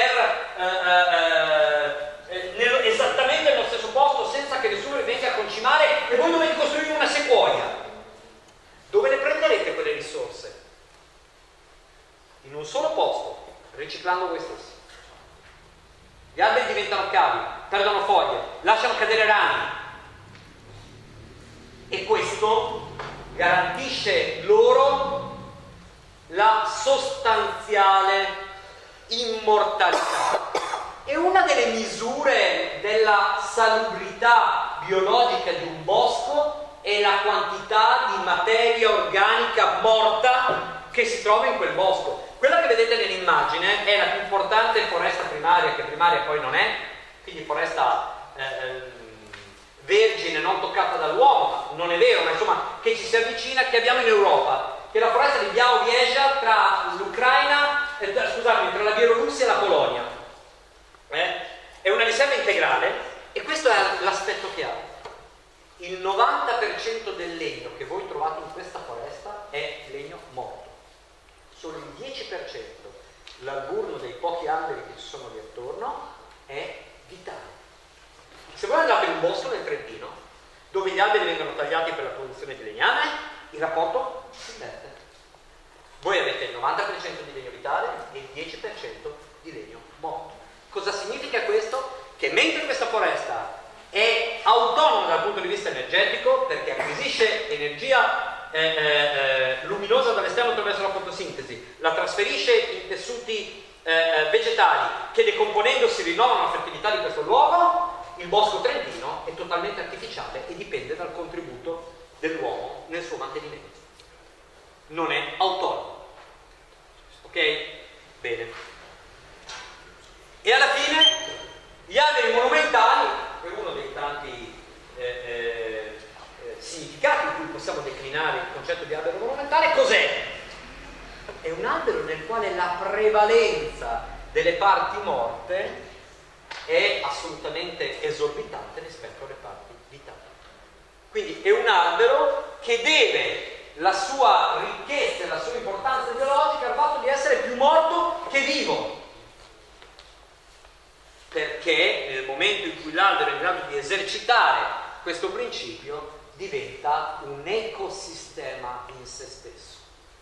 esattamente nello stesso posto senza che nessuno vi venga a concimare e voi dovete costruire una sequoia. Dove ne prenderete quelle risorse? In un solo posto, riciclando voi stessi. Gli alberi diventano cavi, perdono foglie, lasciano cadere rami. E questo garantisce loro la sostanziale immortalità. E una delle misure della salubrità biologica di un bosco è la quantità di materia organica morta che si trova in quel bosco. Quella che vedete nell'immagine è la più importante foresta primaria, che primaria poi non è, quindi foresta vergine, non toccata dall'uomo, non è vero, ma insomma che ci si avvicina, che abbiamo in Europa, che è la foresta di Białowieża tra l'Ucraina, tra la Bielorussia e la Polonia. È una riserva integrale e questo è l'aspetto che ha. Il 90% del legno che voi trovate in questa foresta è legno morto. Solo il 10%, l'alburno dei pochi alberi che ci sono lì attorno, è vitale. Se voi andate in un bosco nel Trentino, dove gli alberi vengono tagliati per la produzione di legname, il rapporto si inverte. Voi avete il 90% di legno vitale e il 10% di legno morto. Cosa significa questo? Che mentre questa foresta è autonoma dal punto di vista energetico, perché acquisisce energia luminosa dall'esterno attraverso la fotosintesi, la trasferisce in tessuti vegetali che decomponendosi rinnovano la fertilità di questo luogo, il bosco trentino è totalmente artificiale e dipende dal contributo dell'uomo nel suo mantenimento. Non è autonomo. Ok? Bene. E alla fine gli alberi monumentali, è uno dei tanti significati in cui possiamo declinare il concetto di albero monumentale, cos'è? È un albero nel quale la prevalenza delle parti morte è assolutamente esorbitante rispetto alle parti vitali. Quindi è un albero che deve la sua ricchezza e la sua importanza biologica al fatto di essere più morto che vivo. Perché nel momento in cui l'albero è in grado di esercitare questo principio diventa un ecosistema in se stesso.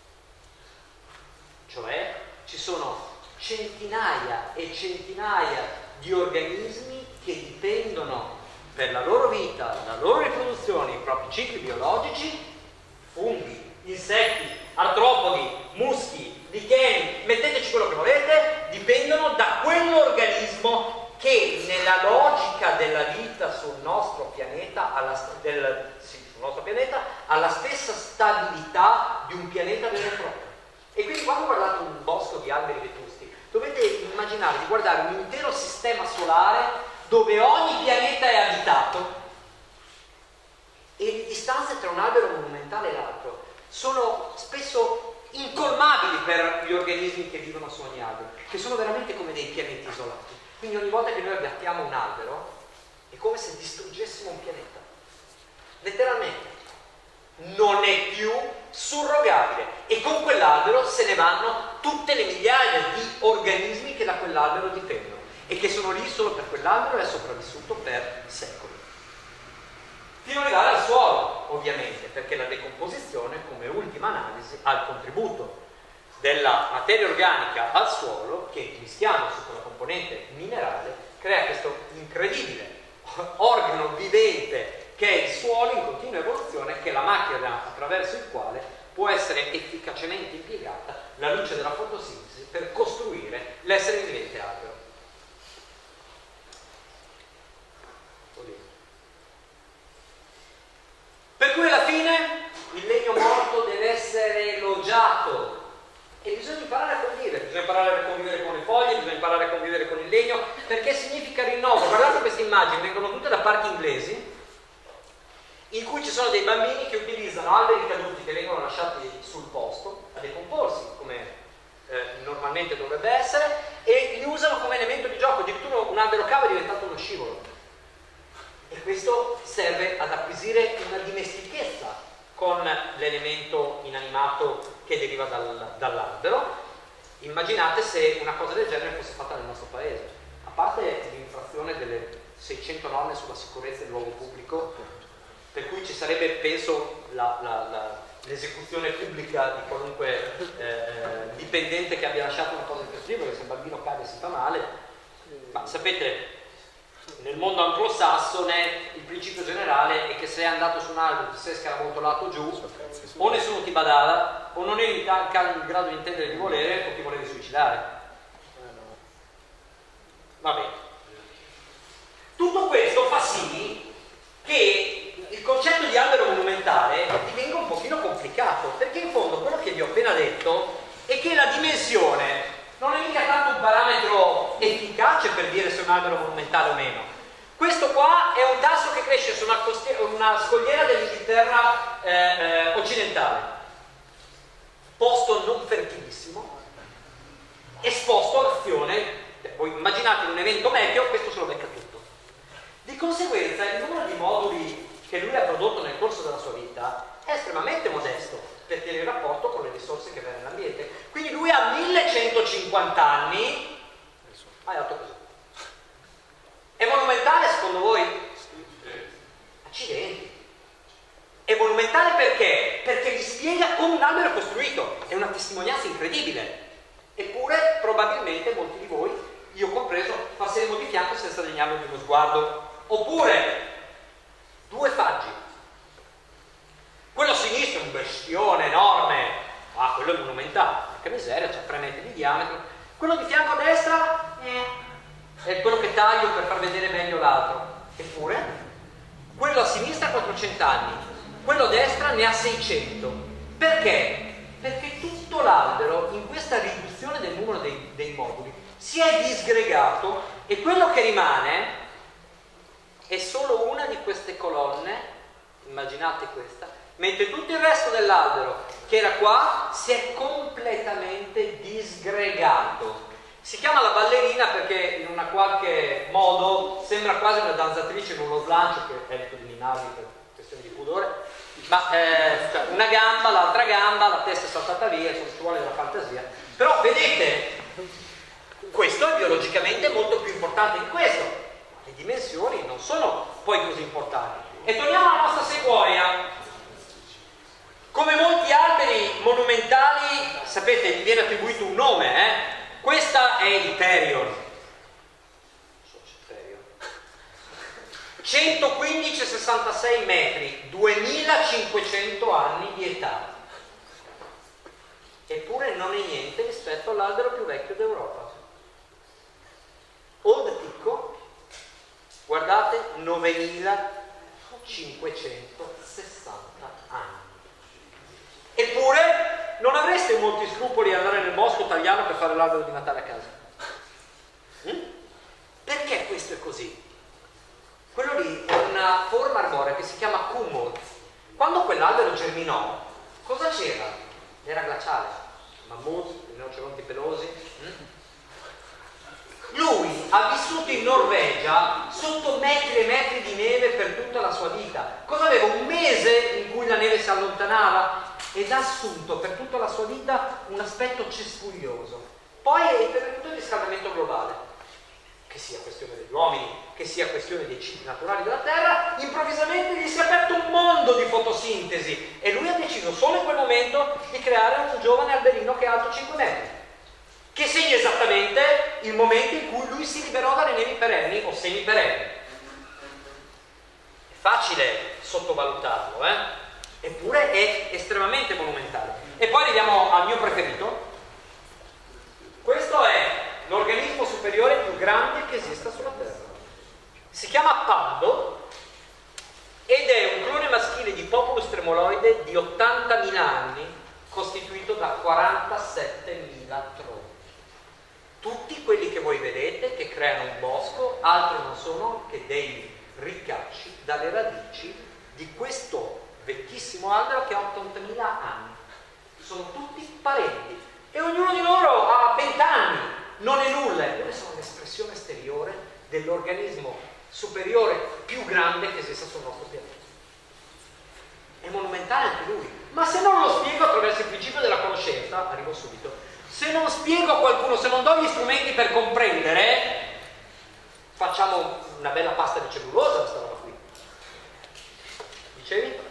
Cioè ci sono centinaia e centinaia di organismi che dipendono per la loro vita, la loro riproduzione, i propri cicli biologici, funghi, insetti, artropodi, muschi, licheni, metteteci quello che volete, dipendono da quell'organismo che nella logica della vita sul nostro pianeta ha la stessa stabilità di un pianeta vero e proprio. E quindi quando guardate un bosco di alberi vetusti, dovete immaginare di guardare un intero sistema solare dove ogni pianeta è abitato e le distanze tra un albero monumentale e l'altro sono spesso incolmabili per gli organismi che vivono su ogni albero, che sono veramente come dei pianeti isolati. Quindi ogni volta che noi abbattiamo un albero è come se distruggessimo un pianeta. Letteralmente. Non è più surrogabile. E con quell'albero se ne vanno tutte le migliaia di organismi che da quell'albero dipendono e che sono lì solo per quell'albero e è sopravvissuto per secoli. Fino ad arrivare al suolo, ovviamente, perché la decomposizione, come ultima analisi, ha il contributo della materia organica al suolo che mischiandosi con la componente minerale crea questo incredibile organo vivente che è il suolo in continua evoluzione, che è la macchina attraverso il quale può essere efficacemente impiegata la luce della fotosintesi per costruire l'essere vivente albero. Per cui alla fine il legno morto deve essere elogiato e bisogna imparare a convivere, bisogna imparare a convivere con le foglie, bisogna imparare a convivere con il legno, perché significa rinnovo. Guardate queste immagini, vengono tutte da parchi inglesi in cui ci sono dei bambini che utilizzano alberi caduti che vengono lasciati sul posto a decomporsi come normalmente dovrebbe essere e li usano come elemento di gioco. Addirittura un albero cavo è diventato uno scivolo e questo serve ad acquisire una dimestichezza con l'elemento inanimato che deriva dall'albero. Immaginate se una cosa del genere fosse fatta nel nostro paese. A parte l'infrazione delle 600 norme sulla sicurezza del luogo pubblico, per cui ci sarebbe, penso, l'esecuzione pubblica di qualunque dipendente che abbia lasciato una cosa di questo tipo, perché se il bambino cade si fa male. Ma sapete, nel mondo anglosassone il principio generale è che se è andato su un albero, ti sei scarabocolato giù, o nessuno ti badava, o non eri in grado di intendere di volere, o ti volevi suicidare. Va bene. Tutto questo fa sì che il concetto di albero monumentale divenga un pochino complicato, perché in fondo quello che vi ho appena detto è che la dimensione non è mica tanto un parametro efficace per dire se è un albero monumentale o meno. Questo qua è un tasso che cresce su una scogliera dell'Inghilterra occidentale, posto non fertilissimo, esposto all'azione. Voi immaginate in un evento meteo, questo se lo becca tutto. Di conseguenza il numero di moduli che lui ha prodotto nel corso della sua vita è estremamente modesto per tenere il rapporto con le risorse che aveva nell'ambiente. Quindi lui ha 1150 anni, è alto così. È monumentale secondo voi? Accidenti. È monumentale perché? Perché vi spiega come un albero è costruito. È una testimonianza incredibile. Eppure probabilmente molti di voi, io compreso, passeremo di fianco senza degnarlo di uno sguardo. Oppure due faggi. Quello a sinistra è un bestione enorme, quello è monumentale, che miseria, c'ha 3 metri di diametro. Quello di fianco a destra è quello che taglio per far vedere meglio l'altro. Eppure quello a sinistra ha 400 anni, quello a destra ne ha 600. Perché? Perché tutto l'albero in questa riduzione del numero dei moduli si è disgregato e quello che rimane è solo una di queste colonne, immaginate questa, mentre tutto il resto dell'albero che era qua si è completamente disgregato. Si chiama la ballerina perché in una qualche modo sembra quasi una danzatrice in uno slancio, che evito di minarvi per questioni di pudore, ma cioè una gamba, l'altra gamba, la testa è saltata via, ci vuole della fantasia. Però vedete, questo è biologicamente molto più importante di questo. Le dimensioni non sono poi così importanti. E torniamo alla nostra sequoia. Come molti alberi monumentali, sapete, gli viene attribuito un nome, Questa è Hyperion. 115,66 metri, 2500 anni di età. Eppure non è niente rispetto all'albero più vecchio d'Europa. Old Ticco, guardate, 9560 anni. Eppure non avreste molti scrupoli ad andare nel bosco tagliano per fare l'albero di Natale a casa. Perché questo è così? Quello lì è una forma arborea che si chiama cumul. Quando quell'albero germinò, cosa c'era? Era glaciale, mammut, rinoceronti pelosi. Lui ha vissuto in Norvegia sotto metri e metri di neve per tutta la sua vita. Cosa aveva? Un mese in cui la neve si allontanava ed ha assunto per tutta la sua vita un aspetto cespuglioso. Poi è intervenuto il riscaldamento globale, che sia questione degli uomini, che sia questione dei cicli naturali della Terra, improvvisamente gli si è aperto un mondo di fotosintesi e lui ha deciso solo in quel momento di creare un giovane alberino che è alto 5 metri, che segna esattamente il momento in cui lui si liberò dalle nevi perenni o semiperenni. È facile sottovalutarlo, eppure è estremamente monumentale. E poi arriviamo al mio preferito. Questo è l'organismo superiore più grande che esista sulla Terra. Si chiama Pando ed è un clone maschile di Populus tremoloide di 80.000 anni, costituito da 47.000 tronchi. Tutti quelli che voi vedete che creano un bosco altro non sono che dei ricacci dalle radici di questo vecchissimo albero che ha 80.000 anni. Sono tutti parenti e ognuno di loro ha 20 anni. Non è nulla, eppure sono l'espressione esteriore dell'organismo superiore più grande che esista sul nostro pianeta. È monumentale anche lui, Ma se non lo spiego attraverso il principio della conoscenza, arrivo subito, se non spiego a qualcuno, se non do gli strumenti per comprendere, facciamo una bella pasta di cellulosa questa roba qui. Dicevi?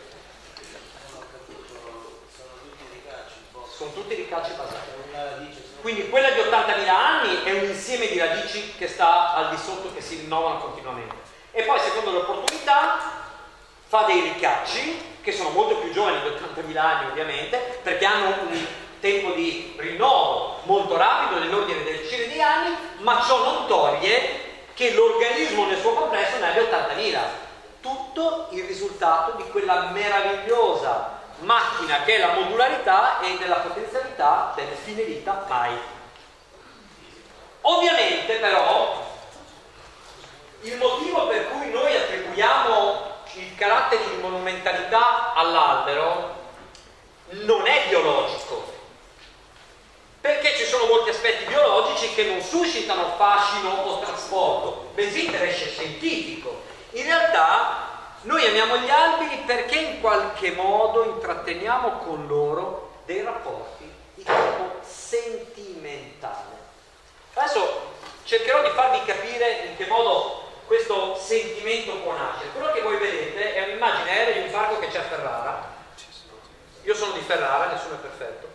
Sono tutti ricacci basati. Quindi quella di 80.000 anni è un insieme di radici che sta al di sotto, che si rinnovano continuamente. E poi, secondo le opportunità, fa dei ricacci che sono molto più giovani di 80.000 anni, ovviamente, perché hanno un tempo di rinnovo molto rapido, nell'ordine delle decine di anni, ma ciò non toglie che l'organismo nel suo complesso ne abbia 80.000. Tutto il risultato di quella meravigliosa macchina che è la modularità e della potenzialità del fine vita mai. Ovviamente però il motivo per cui noi attribuiamo il carattere di monumentalità all'albero non è biologico, perché ci sono molti aspetti biologici che non suscitano fascino o trasporto, bensì interesse scientifico. In realtà noi amiamo gli alberi perché in qualche modo intratteniamo con loro dei rapporti di tipo sentimentale. Adesso cercherò di farvi capire in che modo questo sentimento può nascere. Quello che voi vedete è un'immagine aerea di un parco che c'è a Ferrara. Io sono di Ferrara, nessuno è perfetto.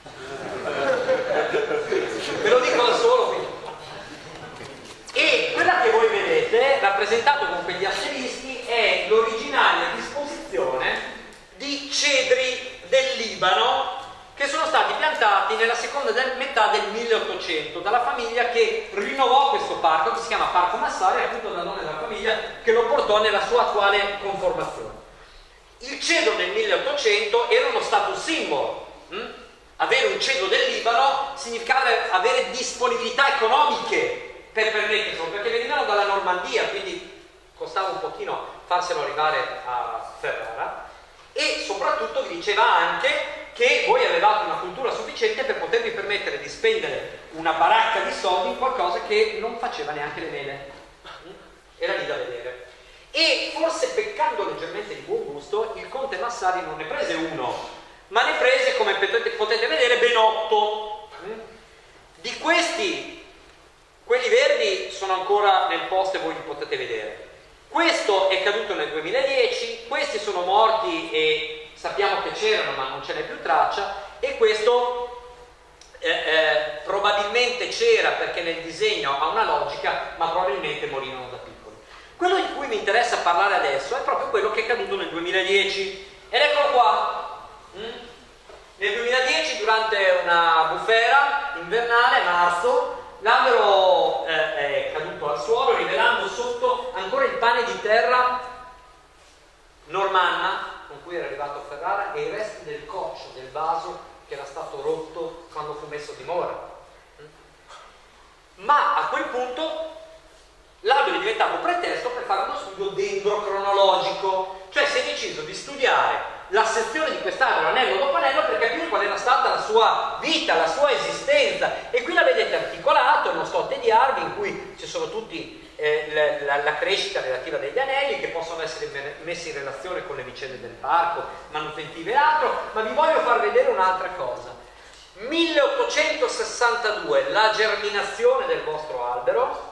Ve lo dico da solo, quindi. E quella che voi vedete, rappresentato con quegli asterischi, è l'originaria disposizione di cedri del Libano che sono stati piantati nella seconda metà del 1800 dalla famiglia che rinnovò questo parco, che si chiama Parco Massari, appunto dal nome della famiglia che lo portò nella sua attuale conformazione. Il cedro nel 1800 era uno status symbol. Avere un cedro del Libano significava avere disponibilità economiche per permetterselo, perché venivano dalla Normandia, quindi costava un pochino farselo arrivare a Ferrara, e soprattutto vi diceva anche che voi avevate una cultura sufficiente per potervi permettere di spendere una baracca di soldi in qualcosa che non faceva neanche le mele. Era lì da vedere. E forse, peccando leggermente di buon gusto, il conte Massari non ne prese uno, ma ne prese, come potete vedere, ben 8. Di questi, quelli verdi sono ancora nel post e voi li potete vedere. Questo è caduto nel 2010, questi sono morti e sappiamo che c'erano ma non ce n'è più traccia, e questo probabilmente c'era perché nel disegno ha una logica, ma probabilmente morirono da piccoli. Quello di cui mi interessa parlare adesso è proprio quello che è caduto nel 2010, ed eccolo qua. Nel 2010, durante una bufera invernale, a marzo, l'albero è caduto al suolo, rivelando sotto ancora il pane di terra normanna con cui era arrivato a Ferrara e i resti del coccio del vaso che era stato rotto quando fu messo a dimora. Ma a quel punto l'albero è diventato pretesto per fare uno studio dendrocronologico, cioè si è deciso di studiare la sezione di quest'albero anello dopo anello per capire qual era stata la sua vita, la sua esistenza, e qui la vedete articolato, non sto a tediarvi, in cui ci sono tutti la crescita relativa degli anelli che possono essere messi in relazione con le vicende del parco, manutentive e altro, ma vi voglio far vedere un'altra cosa. 1862 la germinazione del vostro albero,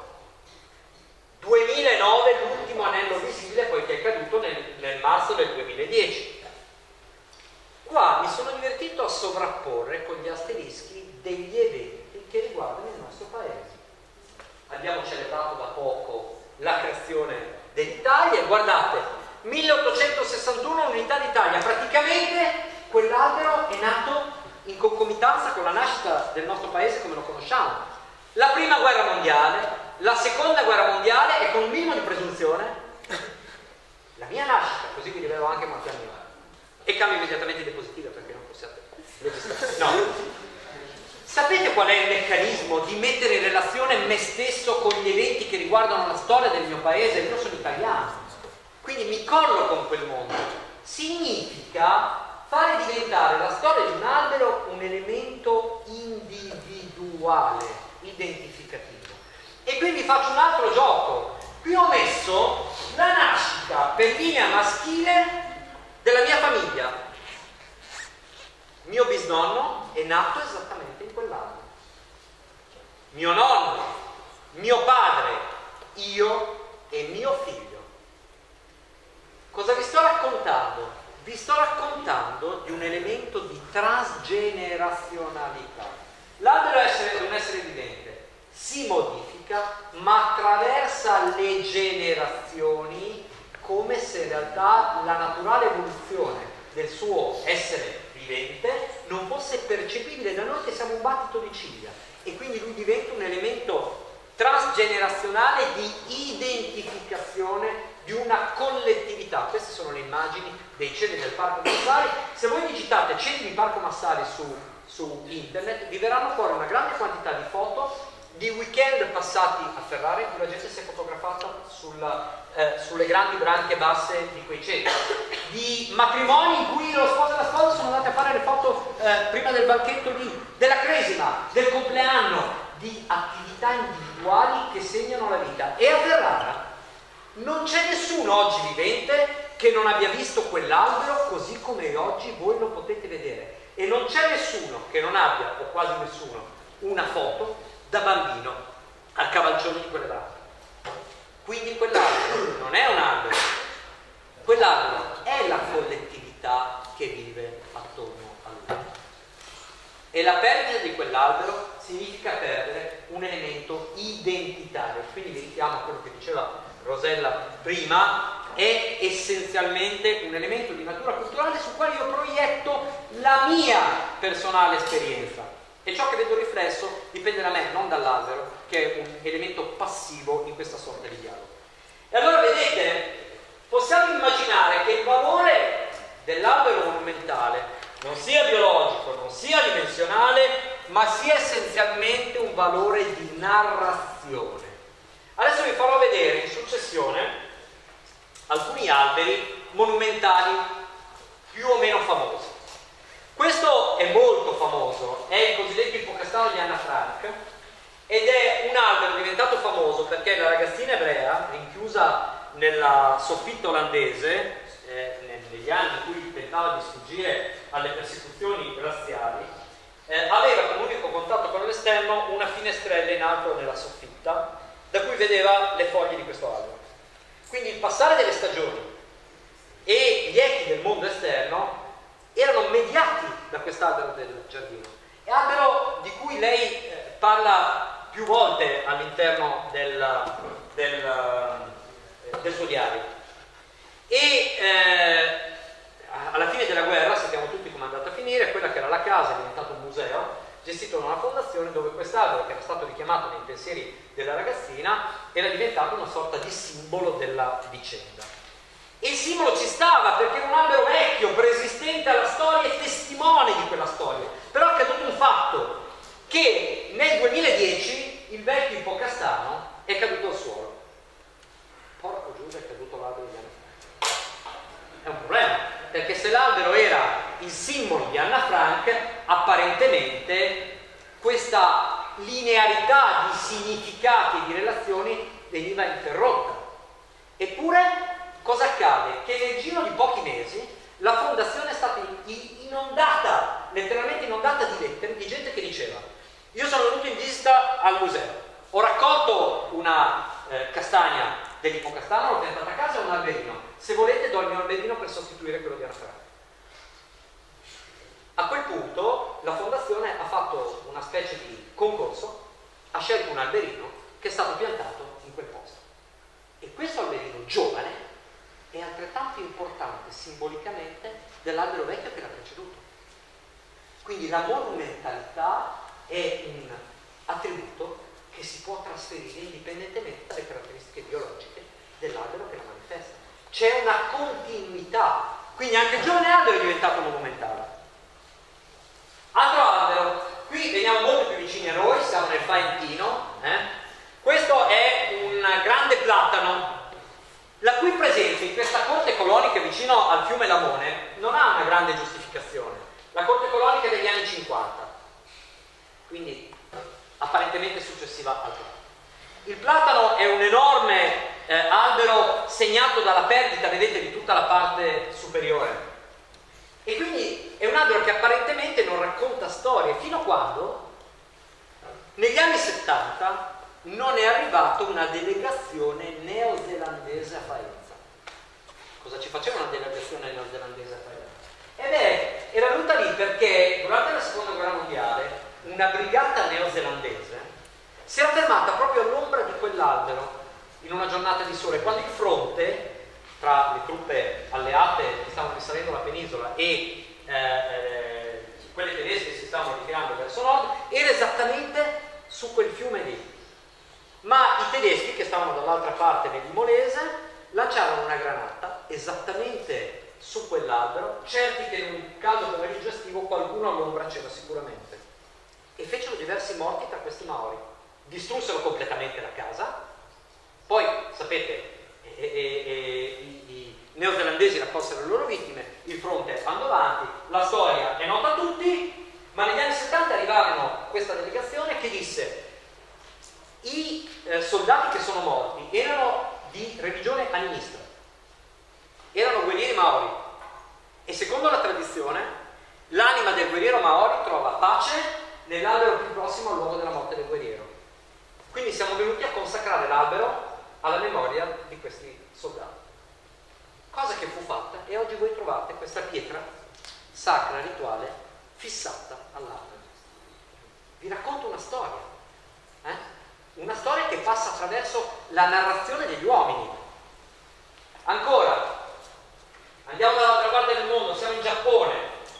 2009 l'ultimo anello visibile poiché è caduto nel marzo del 2010. Qua mi sono divertito a sovrapporre con gli asterischi degli eventi che riguardano il nostro paese. Abbiamo celebrato da poco la creazione dell'Italia e guardate, 1861 l'unità d'Italia, praticamente quell'albero è nato in concomitanza con la nascita del nostro paese come lo conosciamo. La prima guerra mondiale, la seconda guerra mondiale e con un minimo di presunzione la mia nascita, così vi rivelo anche quanti anni fa. E cambio immediatamente i diapositive perché non possiate registrare. No. Sapete qual è il meccanismo di mettere in relazione me stesso con gli eventi che riguardano la storia del mio paese? Io sono italiano, quindi mi collo con quel mondo. Significa fare diventare la storia di un albero un elemento individuale, identificativo. E quindi faccio un altro gioco. Qui ho messo la nascita per linea maschile della mia famiglia. nato esattamente in quell'albero. Mio nonno, mio padre, io e mio figlio. Cosa vi sto raccontando? Vi sto raccontando di un elemento di trasgenerazionalità. L'albero è un essere vivente, si modifica, ma attraversa le generazioni, come se in realtà la naturale evoluzione del suo essere vivente non fosse percepibile da noi che siamo un battito di ciglia, e quindi lui diventa un elemento transgenerazionale di identificazione di una collettività. Queste sono le immagini dei ceri del Parco Massari. Se voi digitate ceri di Parco Massari su internet, vi verranno fuori una grande quantità di foto di weekend passati a Ferrara in cui la gente si è fotografata sulle grandi branche basse di quei ceri, di matrimoni in cui lo sposo e la sposa sono andati a fare le foto prima del banchetto della cresima, del compleanno, di attività individuali che segnano la vita. E a Ferrara non c'è nessuno oggi vivente che non abbia visto quell'albero così come oggi voi lo potete vedere, e non c'è nessuno che non abbia, o quasi nessuno, una foto da bambino al cavalcione di quelle branche. Quindi quell'albero non è un albero, quell'albero è la collettività che vive attorno a lui. E la perdita di quell'albero significa perdere un elemento identitario. Quindi vi richiamo a quello che diceva Rosella prima, è essenzialmente un elemento di natura culturale sul quale io proietto la mia personale esperienza, e ciò che vedo riflesso dipende da me, non dall'albero, che è un elemento passivo in questa sorta di dialogo. E allora vedete, possiamo immaginare che il valore dell'albero monumentale non sia biologico, non sia dimensionale, ma sia essenzialmente un valore di narrazione. Adesso vi farò vedere in successione alcuni alberi monumentali più o meno famosi. Questo è molto famoso, è il cosiddetto Ippocastano di Anna Frank, ed è un albero diventato famoso perché la ragazzina ebrea, rinchiusa nella soffitta olandese, negli anni in cui tentava di sfuggire alle persecuzioni razziali, aveva come unico contatto con l'esterno una finestrella in alto nella soffitta da cui vedeva le foglie di questo albero. Quindi il passare delle stagioni e gli echi del mondo esterno erano mediati da quest'albero del giardino. È albero di cui lei parla più volte all'interno del suo diario. E alla fine della guerra, sappiamo tutti come è andata a finire, quella che era la casa è diventata un museo gestito da una fondazione dove quest'albero, che era stato richiamato nei pensieri della ragazzina, era diventato una sorta di simbolo della vicenda. E il simbolo ci stava perché era un albero vecchio, preesistente alla storia e testimone di quella storia. Però è accaduto un fatto, che nel 2010 il vecchio Ippocastano è caduto al suolo. Porco Giuda, è caduto l'albero di Anna Frank. È un problema, perché se l'albero era il simbolo di Anna Frank, apparentemente questa linearità di significati e di relazioni veniva interrotta. Eppure cosa accade? Che nel giro di pochi mesi la fondazione è stata inondata, letteralmente inondata di lettere di gente che diceva: io sono venuto in visita al museo, ho raccolto una castagna dell'Ippocastano, l'ho piantata a casa e un alberino, se volete do il mio alberino per sostituire quello di Anna Frank. A quel punto la fondazione ha fatto una specie di concorso, ha scelto un alberino che è stato piantato in quel posto, e questo alberino giovane è altrettanto importante simbolicamente dell'albero vecchio che l'ha preceduto. Quindi la monumentalità è un attributo che si può trasferire indipendentemente dalle caratteristiche biologiche dell'albero che la manifesta. C'è una continuità, quindi anche il giovane albero è diventato monumentale. Altro albero, qui veniamo molto più vicini a noi, siamo nel Faentino. Questo è un grande platano, la cui presenza in questa corte colonica vicino al fiume Lamone non ha una grande giustificazione. La corte colonica è degli anni 50, quindi apparentemente successiva al platano. Il platano è un enorme albero segnato dalla perdita, vedete, di tutta la parte superiore, e quindi è un un albero che apparentemente non racconta storie, fino a quando negli anni 70 non è arrivata una delegazione neozelandese a Faenza. Cosa ci faceva una delegazione neozelandese a Faenza? Era venuta lì perché durante la seconda guerra mondiale una brigata neozelandese si è fermata proprio all'ombra di quell'albero in una giornata di sole, quando il fronte tra le truppe alleate che stavano risalendo la penisola e quelle tedesche che si stavano ritirando verso nord era esattamente su quel fiume lì. Ma i tedeschi che stavano dall'altra parte nel Limolese lanciarono una granata esattamente su quell'albero, certi che in un caldo pomeriggio estivo qualcuno all'ombra c'era sicuramente, e fecero diversi morti tra questi maori. Distrussero completamente la casa. Poi sapete, i neozelandesi raccolsero le loro vittime, il fronte andò avanti, la storia è nota a tutti, ma negli anni 70 arrivarono questa delegazione che disse: i soldati che sono morti erano di religione animista, erano guerrieri maori, e secondo la tradizione l'anima del guerriero maori trova pace nell'albero più prossimo al luogo della morte del guerriero. Quindi siamo venuti a consacrare l'albero alla memoria di questi soldati, cosa che fu fatta, e oggi voi trovate questa pietra sacra rituale fissata all'albero. Vi racconto una storia, una storia che passa attraverso la narrazione degli uomini. Ancora, andiamo dall'altra parte del mondo, siamo in Giappone.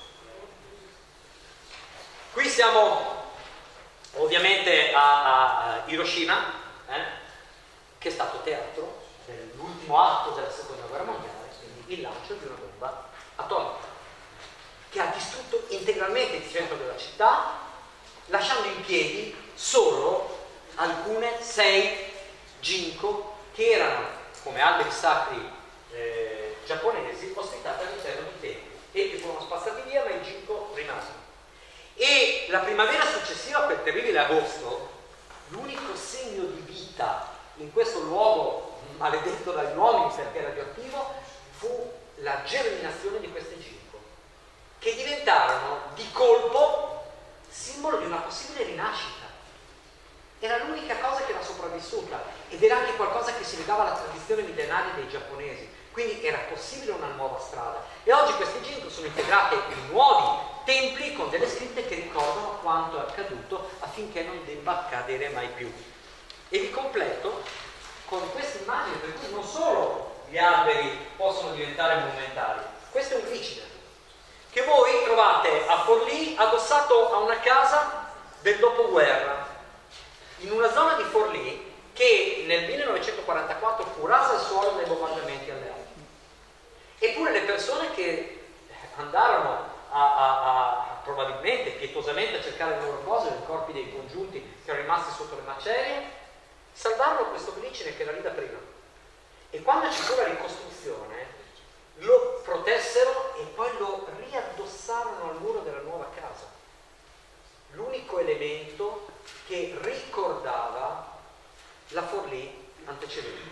Qui siamo ovviamente a Hiroshima, che è stato teatro dell'ultimo atto della seconda guerra mondiale, quindi il lancio di una bomba atomica che ha distrutto integralmente il centro della città, lasciando in piedi solo alcune 6 ginkgo che erano, come alberi sacri giapponesi, ospitati all'interno di templi, e che furono spazzati via, ma i ginkgo rimasero. E la primavera successiva a quel terribile agosto, l'unico segno di vita in questo luogo maledetto dagli uomini perché radioattivo fu la germinazione di queste ginkgo, che diventarono di colpo simbolo di una possibile rinascita. Era l'unica cosa che era sopravvissuta, ed era anche qualcosa che si legava alla tradizione millenaria dei giapponesi, quindi era possibile una nuova strada. E oggi queste ginkgo sono integrate in nuovi templi con delle scritte che ricordano quanto è accaduto, affinché non debba accadere mai più. E vi completo con questa immagine per cui non solo gli alberi possono diventare monumentali. Questo è un glicine che voi trovate a Forlì, addossato a una casa del dopoguerra, in una zona di Forlì che nel 1944 fu rasa al suolo dai bombardamenti alleati. Eppure le persone che andarono probabilmente pietosamente a cercare le loro cose nei corpi dei congiunti che erano rimasti sotto le macerie, salvarono questo glicine che era lì da prima, e quando ci fu la ricostruzione lo protessero e poi lo riaddossarono al muro della nuova casa, l'unico elemento che ricordava la Forlì antecedente,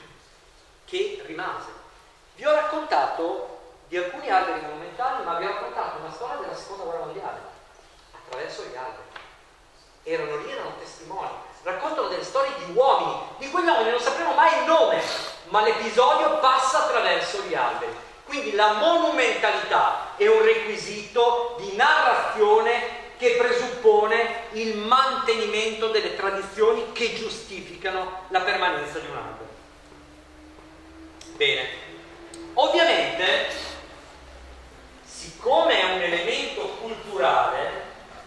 che rimase. Vi ho raccontato di alcuni alberi monumentali, ma vi ho raccontato una storia della seconda guerra mondiale attraverso gli alberi. Erano lì, erano testimoni, raccontano delle storie di uomini, di quegli uomini non sapremo mai il nome, ma l'episodio passa attraverso gli alberi. Quindi la monumentalità è un requisito di narrazione che presuppone il mantenimento delle tradizioni che giustificano la permanenza di un albero. Bene, ovviamente, siccome è un elemento culturale,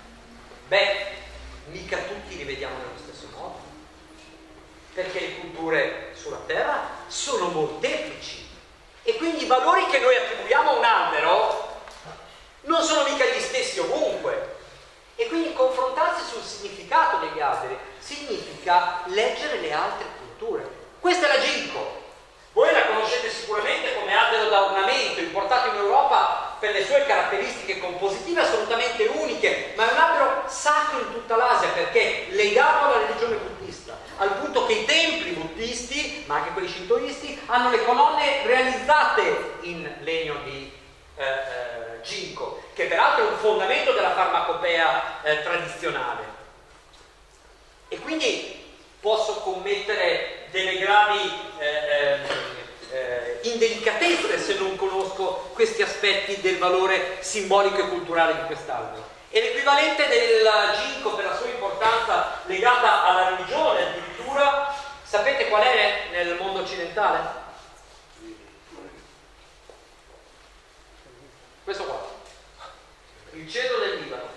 mica tutti li vediamo nello stesso modo, perché le culture sulla Terra sono molteplici, e quindi i valori che noi attribuiamo a un albero non sono mica gli stessi ovunque. E quindi confrontarsi sul significato degli alberi significa leggere le altre culture. Questa è la ginkgo. Voi la conoscete sicuramente come albero da ornamento, importato in Europa per le sue caratteristiche compositive assolutamente uniche, ma è un albero sacro in tutta l'Asia perché legato alla religione buddista, al punto che i templi buddisti, ma anche quelli shintoisti, hanno le colonne realizzate in legno di ginkgo, che peraltro è un fondamento della farmacopea tradizionale. E quindi posso commettere delle gravi indelicatezze se non conosco questi aspetti del valore simbolico e culturale di quest'albero. E l'equivalente del ginkgo per la sua importanza legata alla religione addirittura, sapete qual è nel mondo occidentale? Questo qua, il cedro del Libano.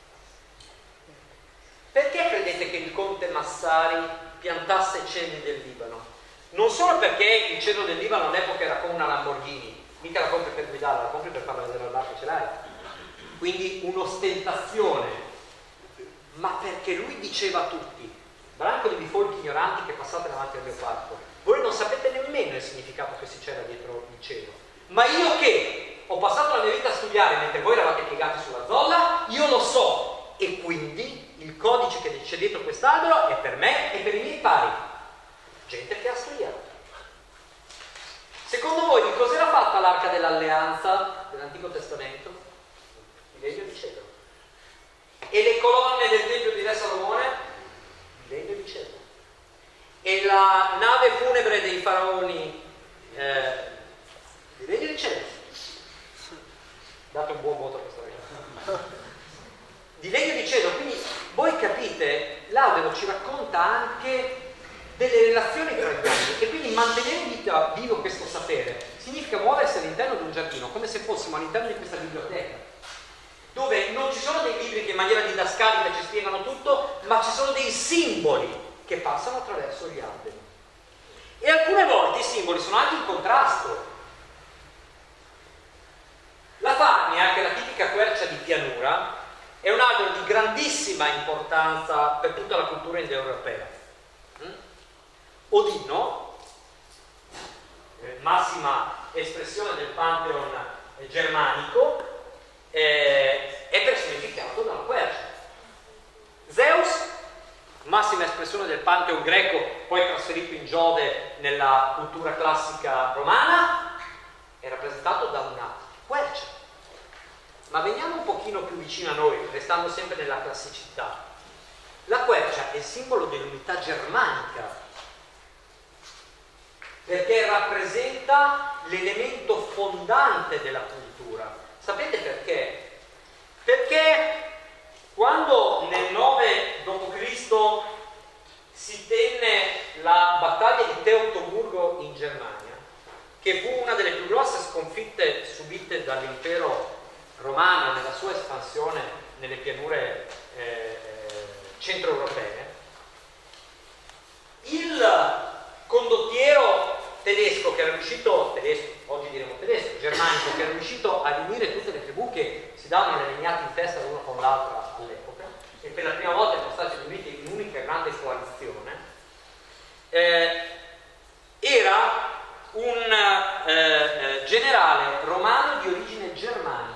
Perché credete che il conte Massari piantasse cedri del Libano? Non solo perché il cedro del Libano all'epoca era come una Lamborghini, mica la compri per guidarla, la compri per farla vedere al bar che ce l'hai. Quindi un'ostentazione, ma perché lui diceva a tutti: branco di bifolchi ignoranti che passate davanti al mio parco, voi non sapete nemmeno il significato che si c'era dietro il cielo, ma io che ho passato la mia vita a studiare mentre voi eravate piegati sulla zolla, io lo so, e quindi il codice che c'è dietro quest'albero è per me e per i miei pari, gente che ha studiato. Secondo voi di cos'era fatta l'arca dell'alleanza dell'Antico Testamento? Di legno di cedro. E le colonne del tempio di Re Salomone? Di legno di cedro. E la nave funebre dei faraoni? Di legno di cedro. Date un buon voto a questa ragazza. Di legno di cedro. Quindi voi capite, l'albero ci racconta anche delle relazioni tra gli alberi, e quindi mantenere vivo questo sapere significa muoversi all'interno di un giardino come se fossimo all'interno di questa biblioteca, dove non ci sono dei libri che in maniera didascalica ci spiegano tutto, ma ci sono dei simboli che passano attraverso gli alberi. E alcune volte i simboli sono anche in contrasto. La farnia, che è la tipica quercia di pianura, è un albero di grandissima importanza per tutta la cultura indoeuropea. Odino, massima espressione del Pantheon germanico, è personificato dalla quercia. Zeus, massima espressione del Pantheon greco, poi trasferito in Giove nella cultura classica romana, è rappresentato da una quercia. Ma veniamo un pochino più vicino a noi, restando sempre nella classicità. La quercia è il simbolo dell'unità germanica, perché rappresenta l'elemento fondante della cultura. Sapete perché? Perché quando nel 9 d.C. si tenne la battaglia di Teutoburgo in Germania, che fu una delle più grosse sconfitte subite dall'impero romano nella sua espansione nelle pianure centroeuropee, il condottiero tedesco che era riuscito, oggi diremo tedesco, germanico, che era riuscito a riunire tutte le tribù che si davano le legnate in testa l'una con l'altra all'epoca, e per la prima volta erano stati riuniti in un'unica grande coalizione, era un generale romano di origine germanica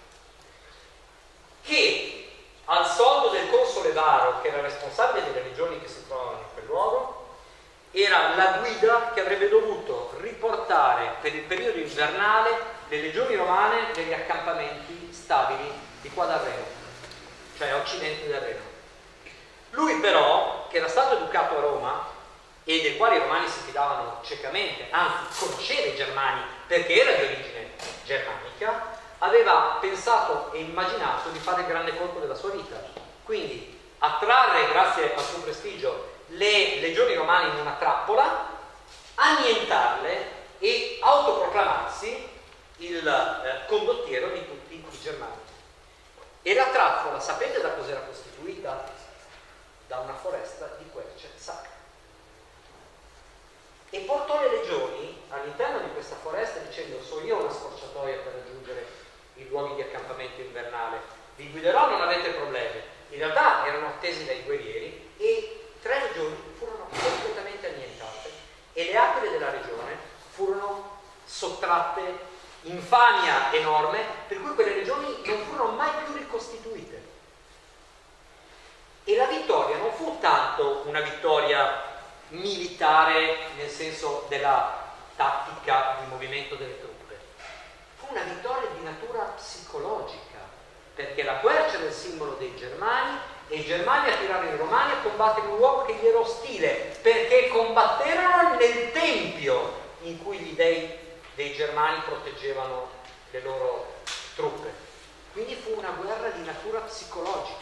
che al soldo del console Varo, che era responsabile delle legioni che si trovavano in quel luogo, era la guida che avrebbe dovuto riportare per il periodo invernale le legioni romane negli accampamenti stabili di qua dal Reno, cioè a occidente del Reno. Lui però, che era stato educato a Roma e dei quali i romani si fidavano ciecamente, anzi conosceva i germani perché era di origine germanica, aveva pensato e immaginato di fare il grande colpo della sua vita, quindi attrarre, grazie al suo prestigio, le legioni romane in una trappola, annientarle e autoproclamarsi il condottiero di tutti i germani. E la trappola, sapete da cos'era costituita? Da una foresta di querce sacre. E portò le legioni all'interno di questa foresta dicendo: so io una scorciatoia per raggiungere i luoghi di accampamento invernale, vi guiderò, non avete problemi. In realtà erano attesi dai guerrieri e 3 legioni furono completamente annientate e le aquile della regione furono sottratte, infamia enorme, per cui quelle regioni non furono mai più ricostituite. E la vittoria non fu tanto una vittoria militare nel senso della tattica di movimento delle truppe, fu una vittoria di natura psicologica, simbolo dei Germani, e i Germani attirarono i Romani a combattere un luogo che gli era ostile, perché combatterono nel tempio in cui gli dei dei Germani proteggevano le loro truppe. Quindi fu una guerra di natura psicologica.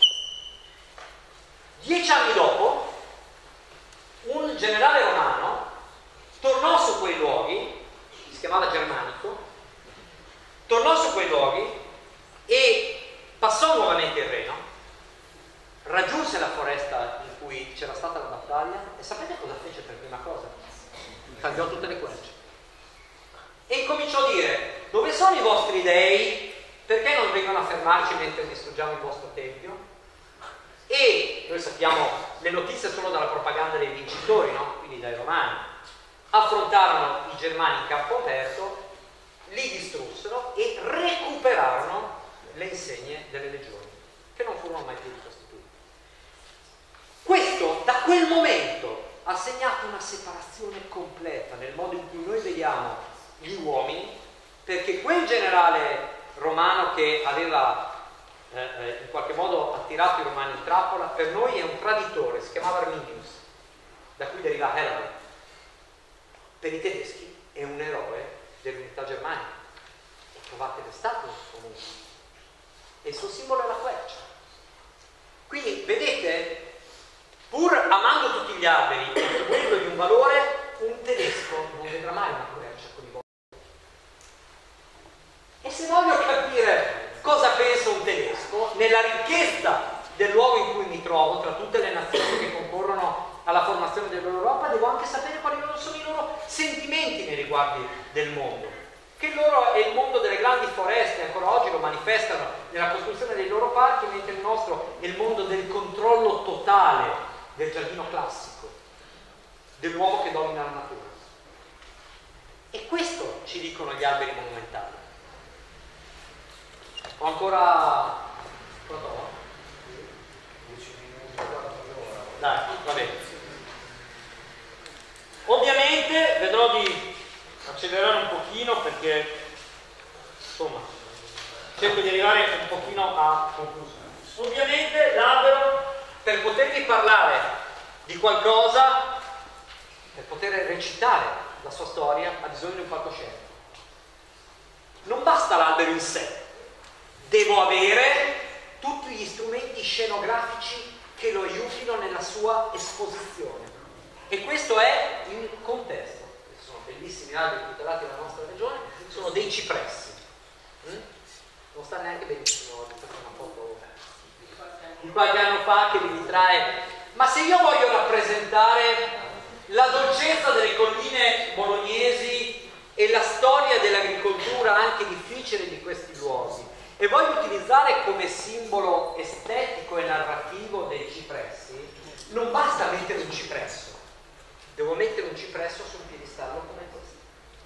10 anni dopo, un generale romano tornò su quei luoghi, si chiamava Germanico, tornò su quei luoghi e passò nuovamente il Reno, raggiunse la foresta in cui c'era stata la battaglia e sapete cosa fece per prima cosa? Tagliò tutte le querce e incominciò a dire: dove sono i vostri dei? Perché non vengono a fermarci mentre distruggiamo il vostro tempio? E noi sappiamo le notizie solo dalla propaganda dei vincitori, no? Quindi dai romani. Affrontarono i Germani in campo aperto, li distrussero e recuperarono le insegne delle legioni, che non furono mai più ricostituite. Questo, da quel momento, ha segnato una separazione completa nel modo in cui noi vediamo gli uomini, perché quel generale romano che aveva in qualche modo attirato i romani in trappola, per noi è un traditore, si chiamava Arminius, da cui deriva Hannibal. Per i tedeschi è un eroe dell'unità germanica, e trovate le statue comunque, e il suo simbolo è la quercia. Quindi vedete, pur amando tutti gli alberi e attribuendogli un valore, un tedesco non vedrà mai una quercia con i boschi. E se voglio capire cosa pensa un tedesco, nella ricchezza del luogo in cui mi trovo, tra tutte le nazioni che concorrono alla formazione dell'Europa, devo anche sapere quali sono i loro sentimenti nei riguardi del mondo. Che loro è il mondo delle grandi foreste, ancora oggi lo manifestano nella costruzione dei loro parchi, mentre il nostro è il mondo del controllo totale del giardino classico, dell'uomo che domina la natura. E questo ci dicono gli alberi monumentali. Ho ancora... Pronto? 10 minuti, dai, va bene. Ovviamente vedrò di accelerare un pochino perché, insomma, cerco di arrivare un pochino a conclusione. Ovviamente l'albero, per potervi parlare di qualcosa, per poter recitare la sua storia, ha bisogno di un palcoscenico. Non basta l'albero in sé. Devo avere tutti gli strumenti scenografici che lo aiutino nella sua esposizione. E questo è il contesto. Questi sono bellissimi alberi tutelati nella nostra regione, sono dei cipressi. Non sta neanche benissimo oggi, questa è una foto di qualche anno fa che vi ritrae. Ma se io voglio rappresentare la dolcezza delle colline bolognesi e la storia dell'agricoltura anche difficile di questi luoghi, e voglio utilizzare come simbolo estetico e narrativo dei cipressi, non basta mettere un cipresso, devo mettere un cipresso su un piedistallo come questo.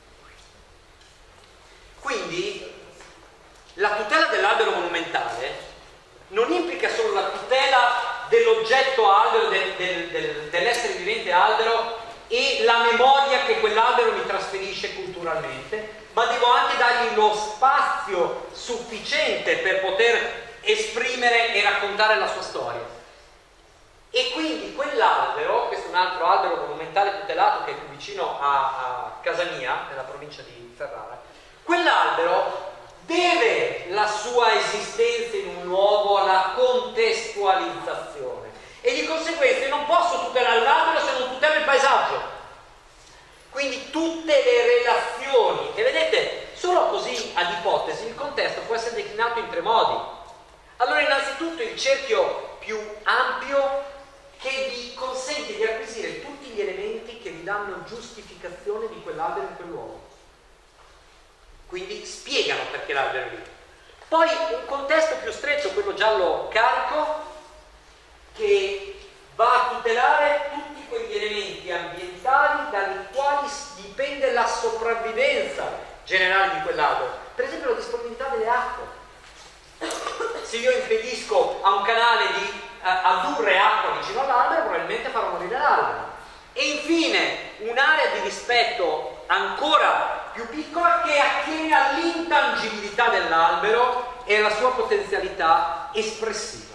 Quindi la tutela dell'albero monumentale non implica solo la tutela dell'oggetto albero, dell'essere vivente albero e la memoria che quell'albero mi trasferisce culturalmente, ma devo anche dargli lo spazio sufficiente per poter esprimere e raccontare la sua storia. E quindi quell'albero, questo è un altro albero monumentale tutelato che è più vicino a casa mia, nella provincia di Ferrara, quell'albero deve la sua esistenza in un luogo alla contestualizzazione e di conseguenza non posso tutelare l'albero se non tutelo il paesaggio. Quindi tutte le relazioni, e vedete, solo così ad ipotesi il contesto può essere declinato in 3 modi. Allora, innanzitutto il cerchio più ampio che vi consente di acquisire tutti gli elementi che vi danno giustificazione di quell'albero in quel luogo. Quindi spiegano perché l'albero è lì. Poi un contesto più stretto, quello giallo carico, che va a tutelare tutti quegli elementi ambientali dai quali dipende la sopravvivenza generale di quell'albero. Per esempio la disponibilità delle acque. Se io impedisco a un canale di addurre acqua vicino all'albero, probabilmente farò morire l'albero. E infine un'area di rispetto ancora più piccola che attiene all'intangibilità dell'albero e alla sua potenzialità espressiva.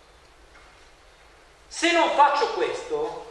Se non faccio questo,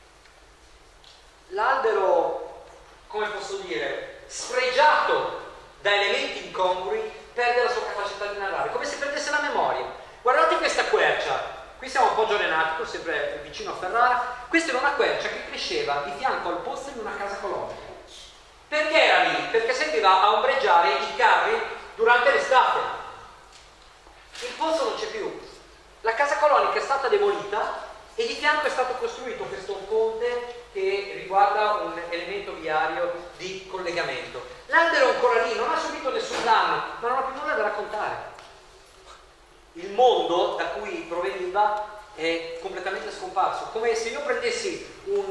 l'albero, come posso dire, sfregiato da elementi incongrui, perde la sua capacità di narrare, come se perdesse la memoria. Guardate questa quercia, qui siamo a Poggio Renatico, sempre vicino a Ferrara. Questa era una quercia che cresceva di fianco al pozzo di una casa colonica. Perché era lì? Perché serviva a ombreggiare i carri durante l'estate. Il pozzo non c'è più, la casa colonica è stata demolita e di fianco è stato costruito questo ponte che riguarda un elemento viario di collegamento. L'albero è ancora lì, non ha subito nessun danno, ma non ha più nulla da raccontare. Il mondo da cui proveniva è completamente scomparso, come se io prendessi un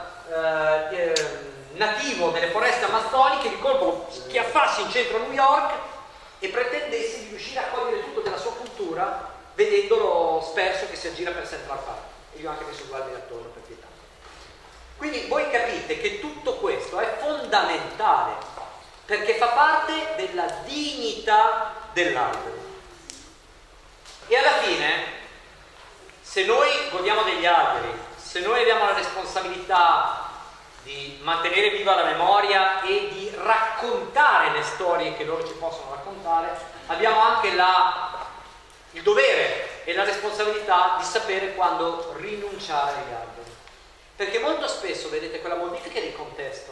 nativo delle foreste amazzoniche, di colpo schiaffassi in centro a New York e pretendessi di riuscire a cogliere tutto della sua cultura vedendolo sperso che si aggira per Central Park. E io ho anche messo guardie attorno per pietà. Quindi voi capite che tutto questo è fondamentale perché fa parte della dignità dell'albero. E alla fine, se noi godiamo degli alberi, se noi abbiamo la responsabilità di mantenere viva la memoria e di raccontare le storie che loro ci possono raccontare, abbiamo anche il dovere e la responsabilità di sapere quando rinunciare agli alberi. Perché molto spesso, vedete, quella modifica di contesto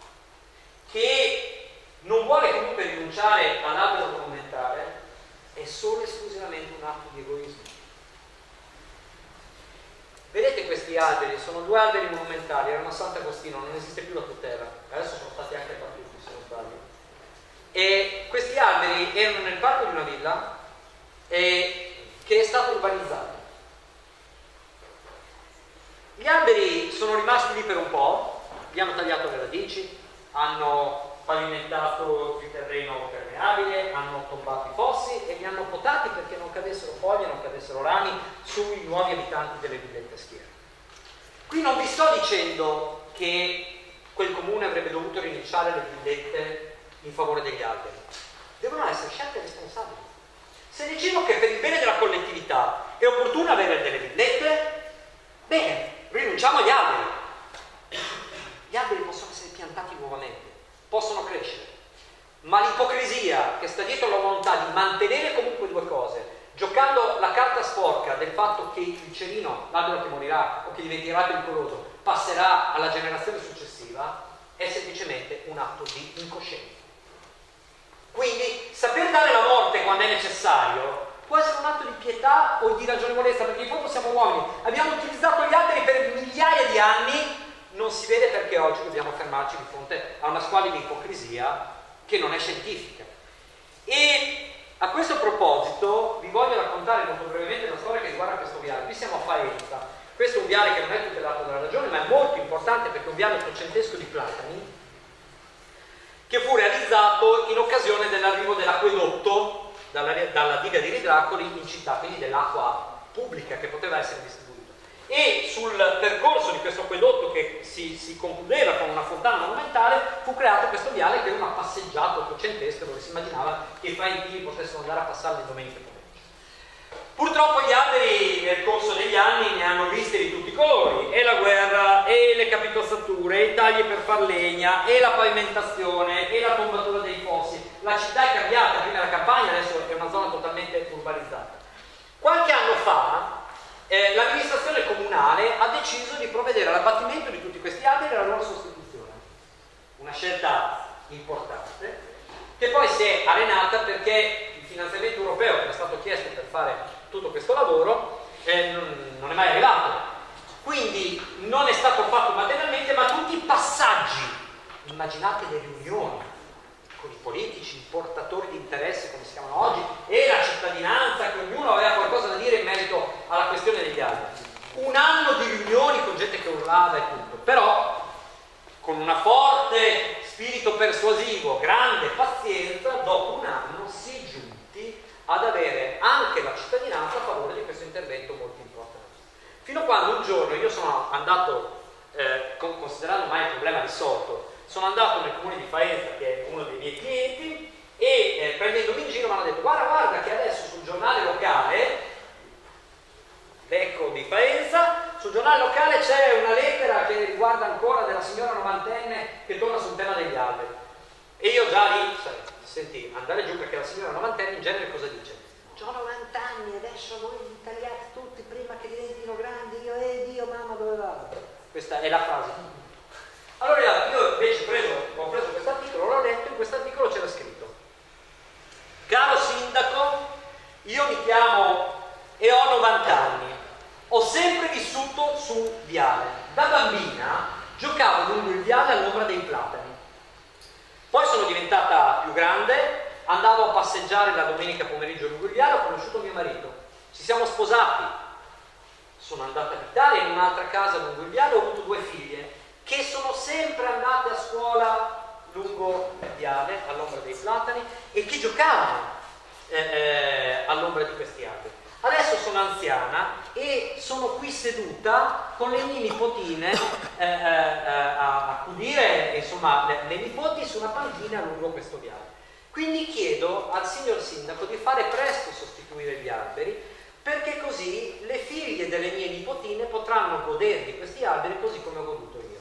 che non vuole comunque rinunciare all'albero monumentale è solo e esclusivamente un atto di egoismo. Vedete questi alberi, sono due alberi monumentali, erano a Sant'Agostino, non esiste più la tutela, adesso sono stati anche abbattuti se non sbaglio. E questi alberi erano nel parco di una villa che è stato urbanizzato. Gli alberi sono rimasti lì per un po', gli hanno tagliato le radici, hanno pavimentato il terreno permeabile, hanno tombato i fossi e li hanno potati perché non cadessero foglie, non cadessero rami sui nuovi abitanti delle villette schiere. Qui non vi sto dicendo che quel comune avrebbe dovuto rinunciare alle villette in favore degli alberi. Devono essere scelte responsabili. Se decido che per il bene della collettività è opportuno avere delle villette, bene, rinunciamo agli alberi. Gli alberi possono essere piantati nuovamente, possono crescere, ma l'ipocrisia che sta dietro la volontà di mantenere comunque due cose, giocando la carta sporca del fatto che il cerino, l'albero che morirà o che diventerà pericoloso, passerà alla generazione successiva, è semplicemente un atto di incoscienza. Quindi saper dare la morte quando è necessario può essere un atto di pietà o di ragionevolezza, perché in fondo siamo uomini, abbiamo utilizzato gli alberi per migliaia di anni. Non si vede perché oggi dobbiamo fermarci di fronte a una squalida ipocrisia che non è scientifica. E a questo proposito vi voglio raccontare molto brevemente una storia che riguarda questo viale. Qui siamo a Faenza, questo è un viale che non è tutelato dalla regione, ma è molto importante perché è un viale ottocentesco di platani che fu realizzato in occasione dell'arrivo dell'acquedotto dalla diga di Ridracoli in città, quindi dell'acqua pubblica che poteva essere distribuita. E sul percorso di questo acquedotto che si concludeva con una fontana monumentale fu creato questo viale che era una passeggiata ottocentesca dove si immaginava che i faentini potessero andare a passare le domeniche pomeriggio. Purtroppo gli alberi nel corso degli anni ne hanno viste di tutti i colori, e la guerra, e le capitossature, e i tagli per far legna, e la pavimentazione, e la tombatura dei fossi. La città è cambiata, prima era campagna, adesso è una zona totalmente urbanizzata. Qualche anno fa l'amministrazione comunale ha deciso di provvedere all'abbattimento di tutti questi alberi e alla loro sostituzione. Una scelta importante che poi si è arenata perché il finanziamento europeo che è stato chiesto per fare tutto questo lavoro non è mai arrivato. Quindi non è stato fatto materialmente, ma tutti i passaggi, immaginate le riunioni con i politici, i portatori di interesse come si chiamano oggi, e la cittadinanza, che ognuno aveva qualcosa da dire in merito alla questione degli alberi. Un anno di riunioni con gente che urlava e tutto, però con una forte spirito persuasivo, grande pazienza, dopo un anno si è giunti ad avere anche la cittadinanza a favore di questo intervento molto importante. Fino a quando un giorno io sono andato, considerando mai il problema risolto, sono andato nel comune di Faenza, che è uno dei miei clienti, e prendendomi in giro mi hanno detto: guarda che adesso sul giornale locale signora novantenne in genere cosa dice? Ho 90 anni, adesso voi li tagliate tutti prima che diventino grandi, Dio, mamma, dove vado? Questa è la frase. Allora io invece ho preso questo articolo, l'ho letto, in questo articolo c'era scritto: caro sindaco, io mi chiamo e ho 90 anni, ho sempre vissuto sul viale, da bambina giocavo lungo il viale all'ombra dei platani, poi sono diventata più grande, andavo a passeggiare la domenica pomeriggio lungo il viale, ho conosciuto mio marito, ci siamo sposati, sono andata a abitare in un'altra casa lungo il viale, ho avuto 2 figlie che sono sempre andate a scuola lungo il viale all'ombra dei platani e che giocavano all'ombra di questi alberi. Adesso sono anziana e sono qui seduta con le mie nipotine a accudire insomma le nipoti su una panchina lungo questo viale. Quindi chiedo al signor sindaco di fare presto sostituire gli alberi, perché così le figlie delle mie nipotine potranno godere di questi alberi così come ho goduto io.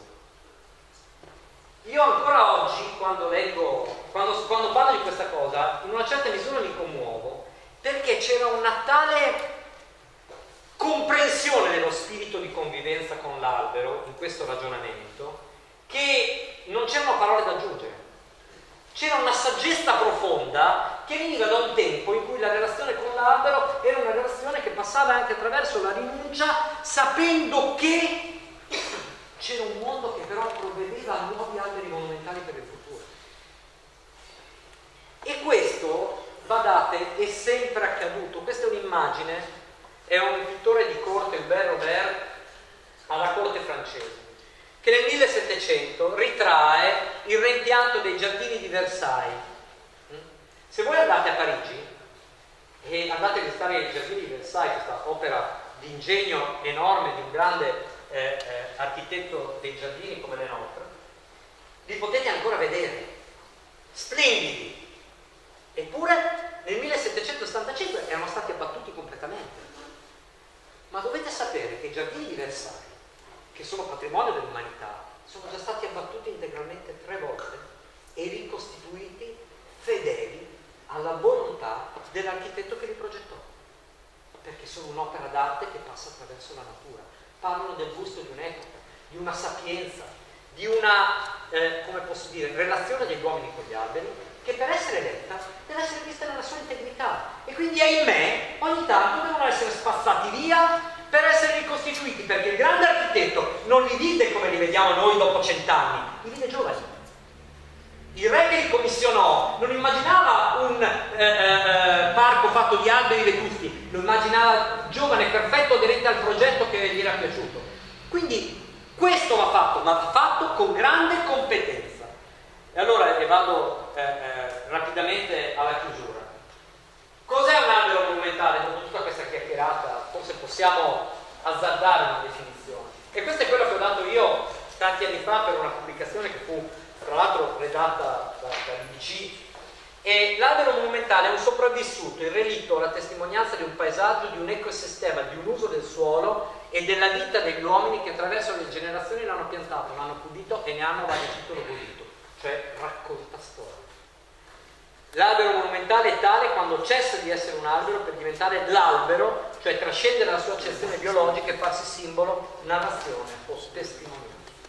Io ancora oggi, quando parlo di questa cosa, in una certa misura mi commuovo, perché c'era una tale comprensione dello spirito di convivenza con l'albero in questo ragionamento che non c'erano parole da aggiungere. C'era una saggezza profonda che veniva da un tempo in cui la relazione con l'albero era una relazione che passava anche attraverso la rinuncia, sapendo che c'era un mondo che però provvedeva a nuovi alberi monumentali per il futuro. E questo, badate, è sempre accaduto. Questa è un'immagine, è un pittore di corte, Hubert Robert, alla corte francese, che nel 1700 ritrae il reimpianto dei giardini di Versailles. Se voi andate a Parigi e andate a visitare i giardini di Versailles, questa opera di ingegno enorme di un grande architetto dei giardini come Lenotre, li potete ancora vedere, splendidi. Eppure nel 1775 erano stati abbattuti completamente. Ma dovete sapere che i giardini di Versailles, che sono patrimonio dell'umanità, sono già stati abbattuti integralmente 3 volte e ricostituiti fedeli alla volontà dell'architetto che li progettò, perché sono un'opera d'arte che passa attraverso la natura. Parlano del gusto di un'epoca, di una sapienza, di una, come posso dire, relazione degli uomini con gli alberi, che per essere letta deve essere vista nella sua integrità. E quindi, ahimè, ogni tanto devono essere spazzati via per essere ricostituiti, perché il grande architetto non li vide come li vediamo noi dopo 100 anni, li vide giovani. Il re che li commissionò non immaginava un parco fatto di alberi vetusti, lo immaginava giovane, perfetto, aderente al progetto che gli era piaciuto. Quindi questo va fatto, ma va fatto con grande competenza. E allora vado rapidamente alla chiusura. Cos'è un albero monumentale? Dopo tutta questa chiacchierata, forse possiamo azzardare una definizione. E questo è quello che ho dato io tanti anni fa per una pubblicazione che fu tra l'altro redatta dall'IBC. E l'albero monumentale è un sopravvissuto, il relitto, la testimonianza di un paesaggio, di un ecosistema, di un uso del suolo e della vita degli uomini che attraverso le generazioni l'hanno piantato, l'hanno pulito e ne hanno a vario titolo voluto, cioè racconta storia. L'albero monumentale è tale quando cessa di essere un albero per diventare l'albero, cioè trascendere la sua accezione biologica e farsi simbolo, narrazione o testimonianza.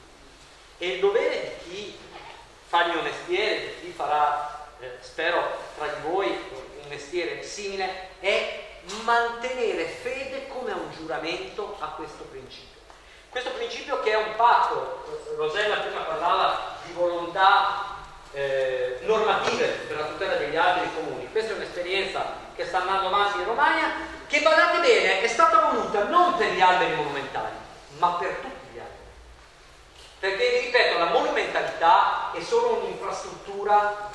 E il dovere di chi fa il mio mestiere, di chi farà, spero, tra di voi un mestiere simile, è mantenere fede come un giuramento a questo principio. Questo principio che è un patto, Rosella prima parlava di volontà normative per la tutela degli alberi comuni. Questa è un'esperienza che sta andando avanti in Romagna, che, badate bene, è stata voluta non per gli alberi monumentali, ma per tutti gli alberi. Perché, vi ripeto, la monumentalità è solo un'infrastruttura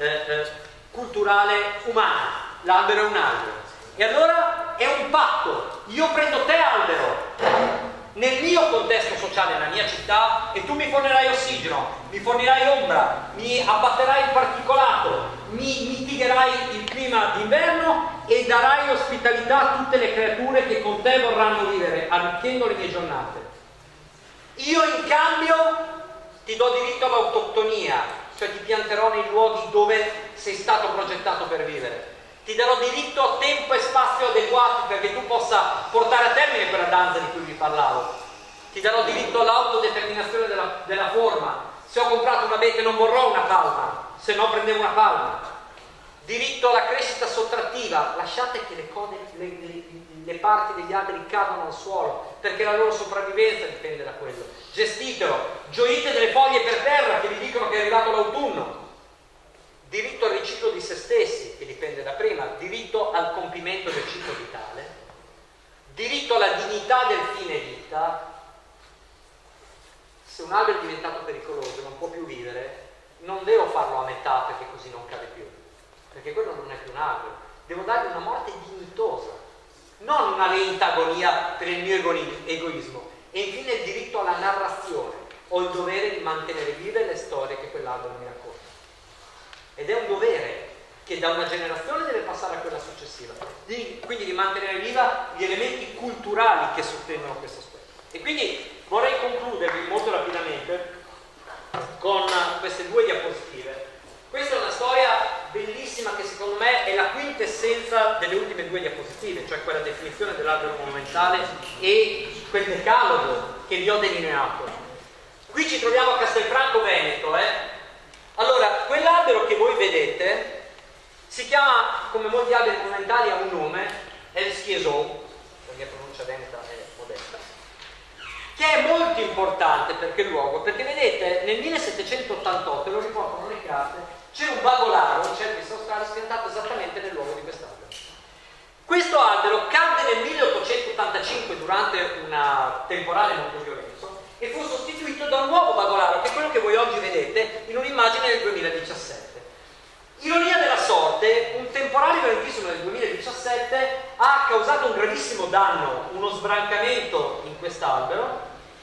culturale umana, l'albero è un albero. E allora è un patto, io prendo te albero nel mio contesto sociale, nella mia città, e tu mi fornirai ossigeno, mi fornirai ombra, mi abbatterai il particolato, mi mitigherai il clima d'inverno e darai ospitalità a tutte le creature che con te vorranno vivere, arricchendo le mie giornate. Io in cambio ti do diritto all'autoctonia, cioè ti pianterò nei luoghi dove sei stato progettato per vivere. Ti darò diritto a tempo e spazio adeguati perché tu possa portare a termine quella danza di cui vi parlavo. Ti darò diritto all'autodeterminazione della forma. Se ho comprato un abete non vorrò una palma, se no prendevo una palma. Diritto alla crescita sottrattiva. Lasciate che le parti degli alberi cadano al suolo, perché la loro sopravvivenza dipende da quello. Gestitelo. Gioite delle foglie per terra che vi dicono che è arrivato l'autunno. Diritto al riciclo di se stessi, che dipende da prima. Diritto al compimento del ciclo vitale. Diritto alla dignità del fine vita. Se un albero è diventato pericoloso, non può più vivere, non devo farlo a metà perché così non cade più, perché quello non è più un albero. Devo dargli una morte dignitosa, non una lenta agonia per il mio egoismo. E infine il diritto alla narrazione. Ho il dovere di mantenere vive le storie che quell'albero mi racconta. Ed è un dovere che da una generazione deve passare a quella successiva. Quindi di mantenere viva gli elementi culturali che sostengono questo aspetto. E quindi vorrei concludervi molto rapidamente con queste due diapositive. Questa è una storia bellissima che secondo me è la quintessenza delle ultime due diapositive, cioè quella definizione dell'albero monumentale e quel decalogo che vi ho delineato. Qui ci troviamo a Castelfranco Veneto. Allora, quell'albero che voi vedete si chiama, come molti alberi monumentali, ha un nome, è il Schiesow, la mia pronuncia veneta è modesta, che è molto importante per quel luogo, perché vedete, nel 1788, lo riportano le carte, c'è un bagolaro, un cerchio australe spiantato esattamente nel luogo di quest'albero. Questo albero cadde nel 1885 durante un temporale molto violento e fu sostituito da un nuovo bagolaro, che è quello che voi oggi vedete in un'immagine del 2017. Ironia della sorte, un temporale violentissimo nel 2017 ha causato un gravissimo danno, uno sbrancamento in quest'albero,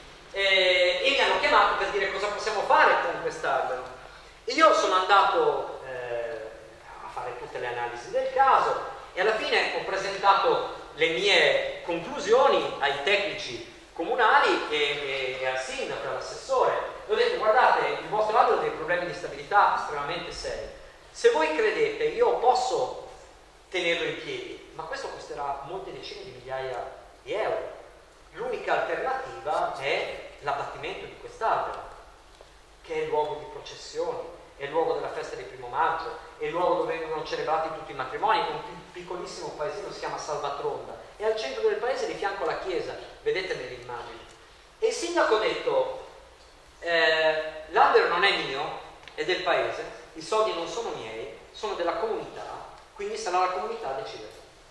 e mi hanno chiamato per dire cosa possiamo fare con quest'albero. E io sono andato a fare tutte le analisi del caso e alla fine ho presentato le mie conclusioni ai tecnici comunali e al sindaco, all'assessore. E ho detto: guardate, il vostro albero ha dei problemi di stabilità estremamente seri. Se voi credete, io posso tenerlo in piedi, ma questo costerà molte decine di migliaia di euro. L'unica alternativa è l'abbattimento di quest'albero, che è il luogo di processioni, è il luogo della festa di 1° maggio, è il luogo dove vengono celebrati tutti i matrimoni. Un piccolissimo paesino si chiama Salvatronda, e al centro del paese, di fianco alla chiesa, vedete nelle immagini. E il sindaco ha detto: l'albero non è mio, è del paese, i soldi non sono miei, sono della comunità, quindi sarà la comunità a decidere.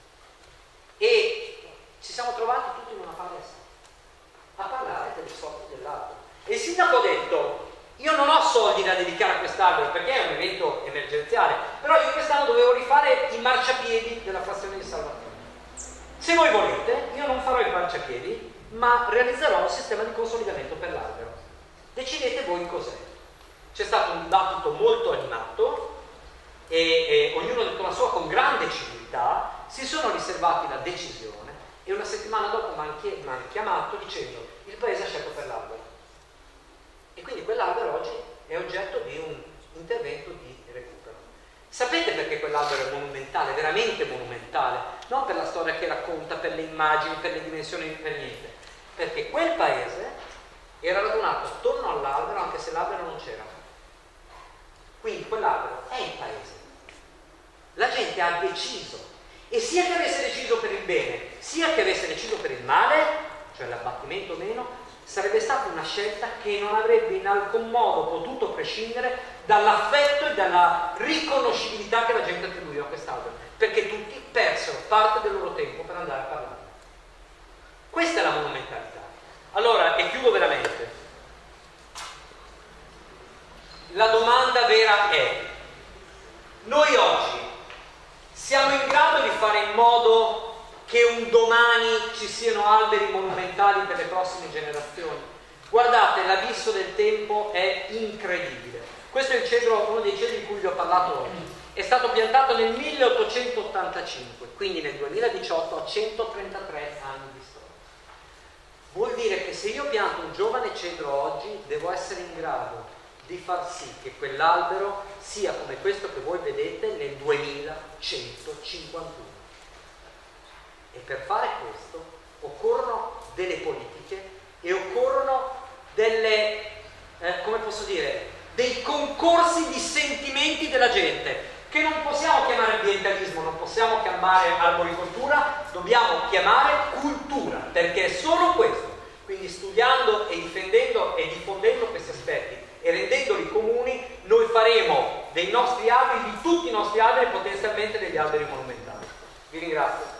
E ci siamo trovati tutti in una palestra a parlare dei soldi dell'albero. E il sindaco ha detto: io non ho soldi da dedicare a quest'albero perché è un evento emergenziale, però io quest'anno dovevo rifare i marciapiedi della frazione di Salvatore. Se voi volete, io non farò i marciapiedi, ma realizzerò un sistema di consolidamento per l'albero. Decidete voi cos'è. C'è stato un dibattito molto animato e ognuno ha detto la sua con grande civiltà. Si sono riservati la decisione e una settimana dopo mi hanno chiamato dicendo: il paese ha scelto per l'albero. E quindi quell'albero oggi è oggetto di un intervento di recupero. Sapete perché quell'albero è monumentale, veramente monumentale? Non per la storia che racconta, per le immagini, per le dimensioni, per niente. Perché quel paese era radunato attorno all'albero anche se l'albero non c'era. Quindi quell'albero è il paese. La gente ha deciso, e sia che avesse deciso per il bene, sia che avesse deciso per il male, cioè l'abbattimento o meno, sarebbe stata una scelta che non avrebbe in alcun modo potuto prescindere dall'affetto e dalla riconoscibilità che la gente attribuiva a quest'albero, perché tutti persero parte del loro tempo per andare a parlare. Questa è la monumentalità. Allora, e chiudo veramente. La domanda vera è: noi oggi siamo in grado di fare in modo che un domani ci siano alberi monumentali per le prossime generazioni? Guardate, l'abisso del tempo è incredibile. Questo è il cedro, uno dei cedri di cui vi ho parlato oggi. È stato piantato nel 1885, quindi nel 2018 ha 133 anni di storia. Vuol dire che se io pianto un giovane cedro oggi, devo essere in grado di far sì che quell'albero sia come questo che voi vedete nel 2151. E per fare questo occorrono delle politiche e occorrono delle, come posso dire, dei concorsi di sentimenti della gente, che non possiamo chiamare ambientalismo, non possiamo chiamare arboricoltura, dobbiamo chiamare cultura, perché è solo questo. Quindi studiando e difendendo e diffondendo questi aspetti e rendendoli comuni, noi faremo dei nostri alberi, di tutti i nostri alberi, potenzialmente degli alberi monumentali. Vi ringrazio.